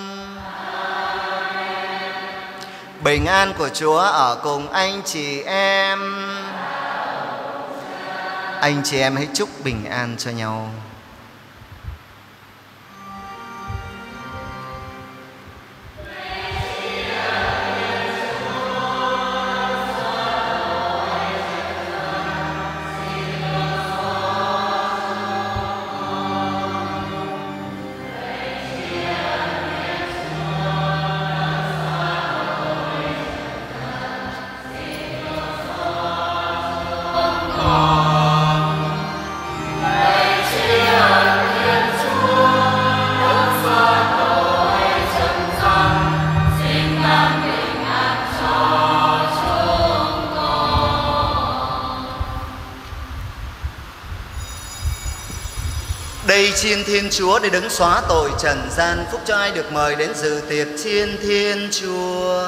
Bình an của Chúa ở cùng anh chị em. Anh chị em hãy chúc bình an cho nhau. Đây chiên Thiên Chúa để đứng xóa tội trần gian, phúc cho ai được mời đến dự tiệc chiên Thiên Chúa.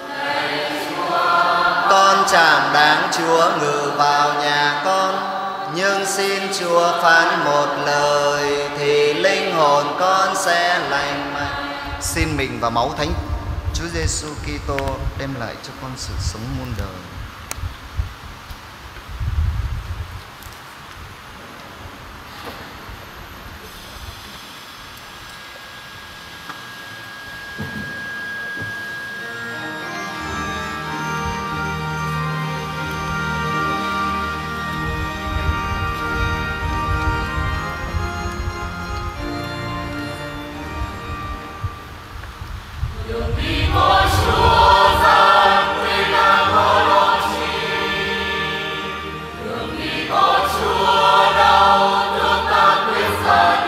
Con chẳng đáng Chúa ngự vào nhà con, nhưng xin Chúa phán một lời thì linh hồn con sẽ lành mạnh. Xin mình và máu Thánh Chúa Giêsu Kitô đem lại cho con sự sống muôn đời. Đường đi có Chúa đâu, thương ta quyết xa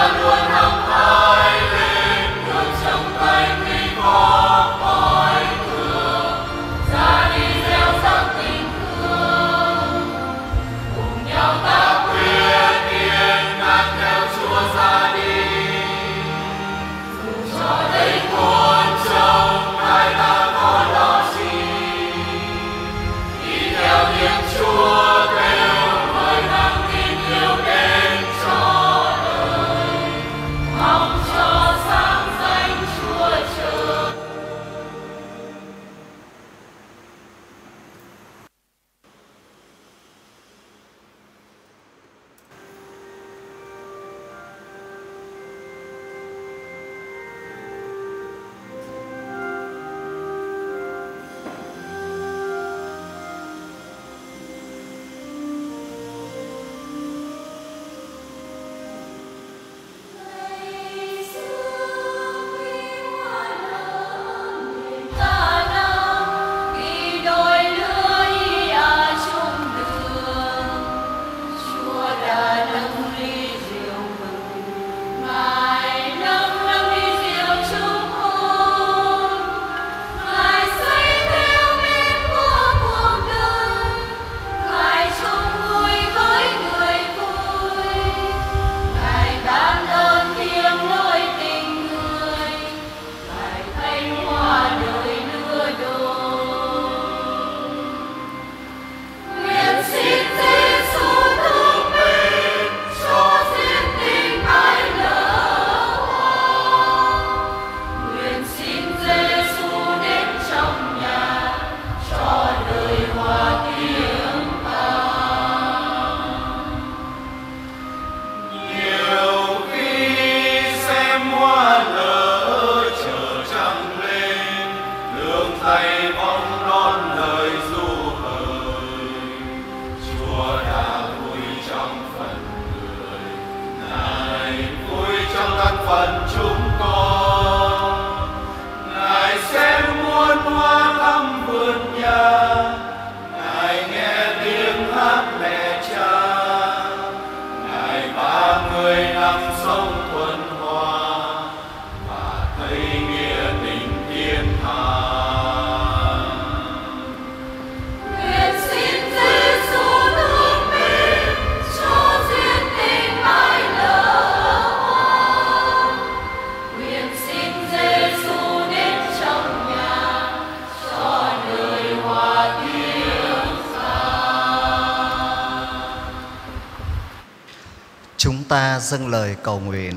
Chúng ta dâng lời cầu nguyện.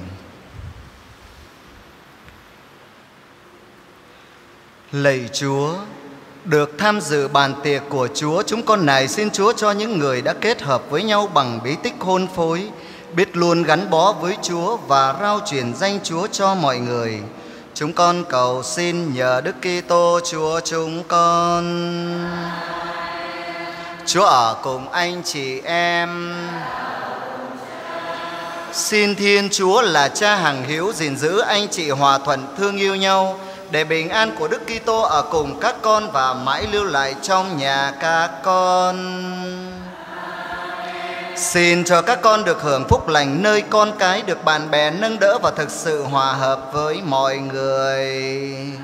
Lạy Chúa, được tham dự bàn tiệc của Chúa, chúng con nài xin Chúa cho những người đã kết hợp với nhau bằng bí tích hôn phối biết luôn gắn bó với Chúa và rao truyền danh Chúa cho mọi người. Chúng con cầu xin nhờ Đức Kitô Chúa chúng con. Chúa ở cùng anh chị em. Xin Thiên Chúa là Cha hằng hiếu gìn giữ anh chị hòa thuận thương yêu nhau, để bình an của Đức Kitô ở cùng các con và mãi lưu lại trong nhà các con. Xin cho các con được hưởng phúc lành nơi con cái, được bạn bè nâng đỡ và thực sự hòa hợp với mọi người.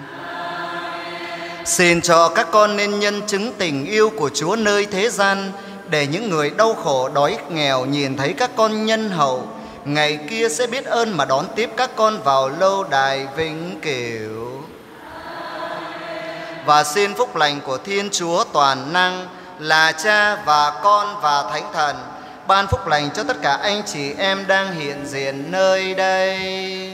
Xin cho các con nên nhân chứng tình yêu của Chúa nơi thế gian, để những người đau khổ đói nghèo nhìn thấy các con nhân hậu, ngày kia sẽ biết ơn mà đón tiếp các con vào lâu đài vĩnh cửu. Và xin phúc lành của Thiên Chúa toàn năng là Cha và Con và Thánh Thần ban phúc lành cho tất cả anh chị em đang hiện diện nơi đây.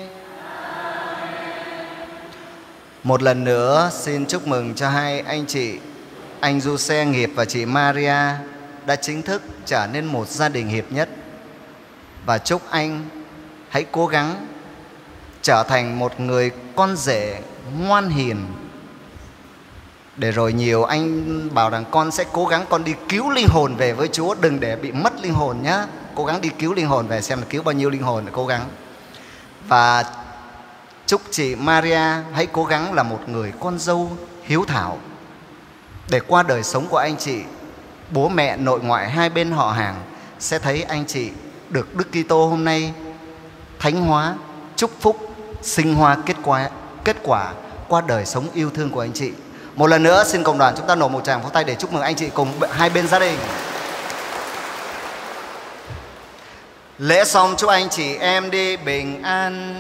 Một lần nữa xin chúc mừng cho hai anh chị, anh Giuse Nghiệp và chị Maria đã chính thức trở nên một gia đình hiệp nhất. Và chúc anh hãy cố gắng trở thành một người con rể ngoan hiền, để rồi nhiều anh bảo rằng con sẽ cố gắng con đi cứu linh hồn về với Chúa, đừng để bị mất linh hồn nhá. Cố gắng đi cứu linh hồn về, xem là cứu bao nhiêu linh hồn để cố gắng. Và chúc chị Maria hãy cố gắng là một người con dâu hiếu thảo, để qua đời sống của anh chị, bố mẹ nội ngoại hai bên họ hàng sẽ thấy anh chị được Đức Kitô hôm nay thánh hóa, chúc phúc, sinh hoa kết quả, kết quả qua đời sống yêu thương của anh chị. Một lần nữa xin cộng đoàn chúng ta nổ một tràng pháo tay để chúc mừng anh chị cùng hai bên gia đình. Lễ xong chúc anh chị em đi bình an.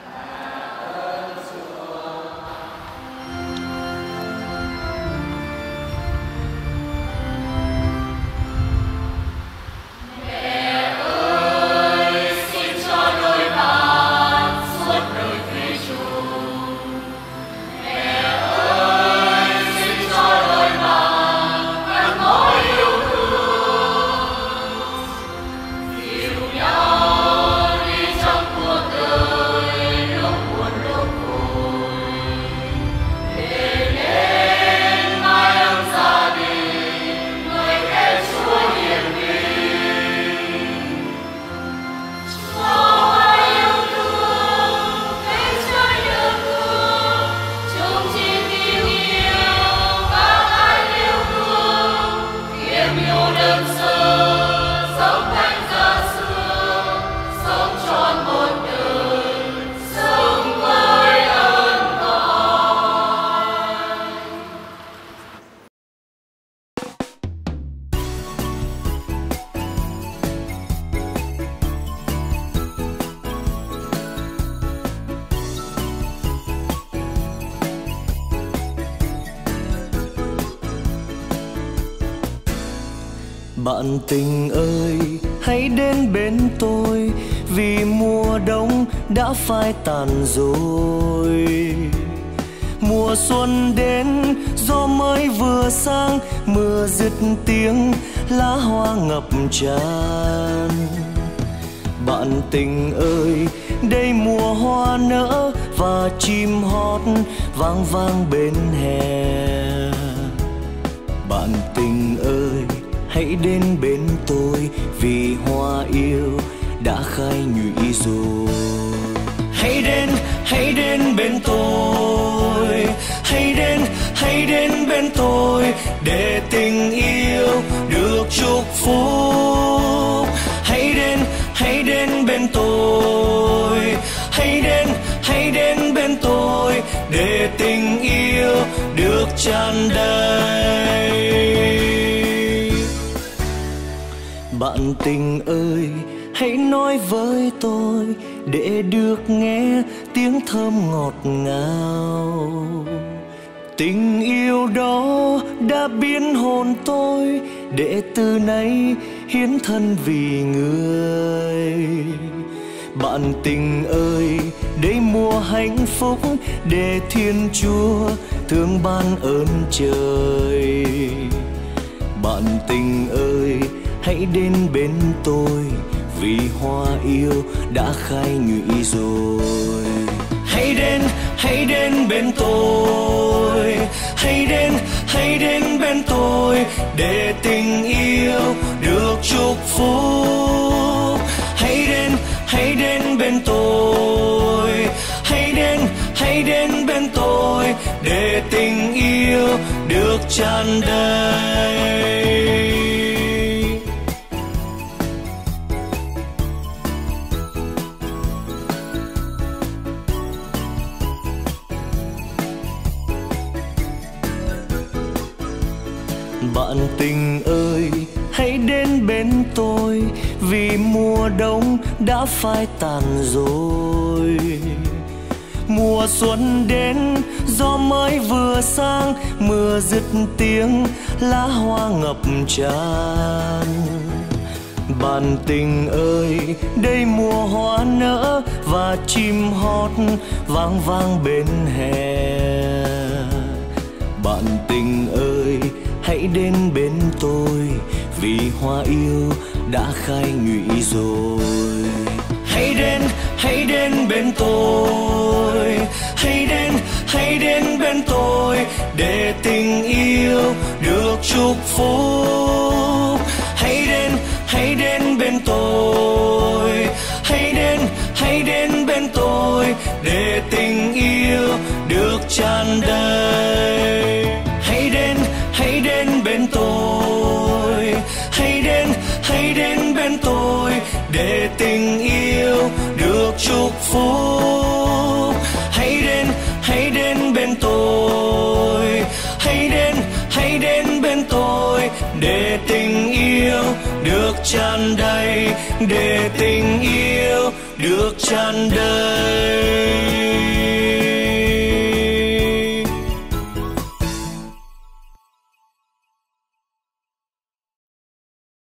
Bạn tình ơi, hãy đến bên tôi, vì mùa đông đã phai tàn rồi. Mùa xuân đến, gió mới vừa sang, mưa dứt tiếng, lá hoa ngập tràn. Bạn tình ơi, đây mùa hoa nở và chim hót vang vang bên hè. Bạn tình ơi, hãy đến bên tôi, vì hoa yêu đã khai nhụy rồi. Hãy đến, hãy đến bên tôi, hãy đến, hãy đến bên tôi, để tình yêu được chúc phúc. Hãy đến, hãy đến bên tôi, hãy đến, hãy đến bên tôi, để tình yêu được tràn đầy. Bạn tình ơi, hãy nói với tôi, để được nghe tiếng thơm ngọt ngào. Tình yêu đó đã biến hồn tôi, để từ nay hiến thân vì người. Bạn tình ơi, đây mùa hạnh phúc, để Thiên Chúa thương ban ơn trời. Bạn tình ơi, hãy đến bên tôi, vì hoa yêu đã khai nhụy rồi. Hãy đến, hãy đến bên tôi, hãy đến, hãy đến bên tôi, để tình yêu được chúc phúc. Hãy đến, hãy đến bên tôi, hãy đến, hãy đến bên tôi, để tình yêu được tràn đầy. Bạn tình ơi, hãy đến bên tôi, vì mùa đông đã phai tàn rồi. Mùa xuân đến, gió mới vừa sang, mưa dứt tiếng, lá hoa ngập tràn. Bạn tình ơi, đây mùa hoa nở và chim hót vang vang bên hè. Bạn tình ơi, hãy đến bên tôi, vì hoa yêu đã khai nhụy rồi. Hãy đến, hãy đến bên tôi, hãy đến, hãy đến bên tôi, để tình yêu được chúc phúc. Hãy đến, hãy đến bên tôi, hãy đến, hãy đến bên tôi, để tình yêu được tràn đầy. Hãy đến, hãy đến bên tôi, hãy đến, hãy đến bên tôi, để tình yêu được chúc phúc. Hãy đến, hãy đến bên tôi, hãy đến, hãy đến bên tôi, để tình yêu được tràn đầy, để tình yêu được tràn đầy.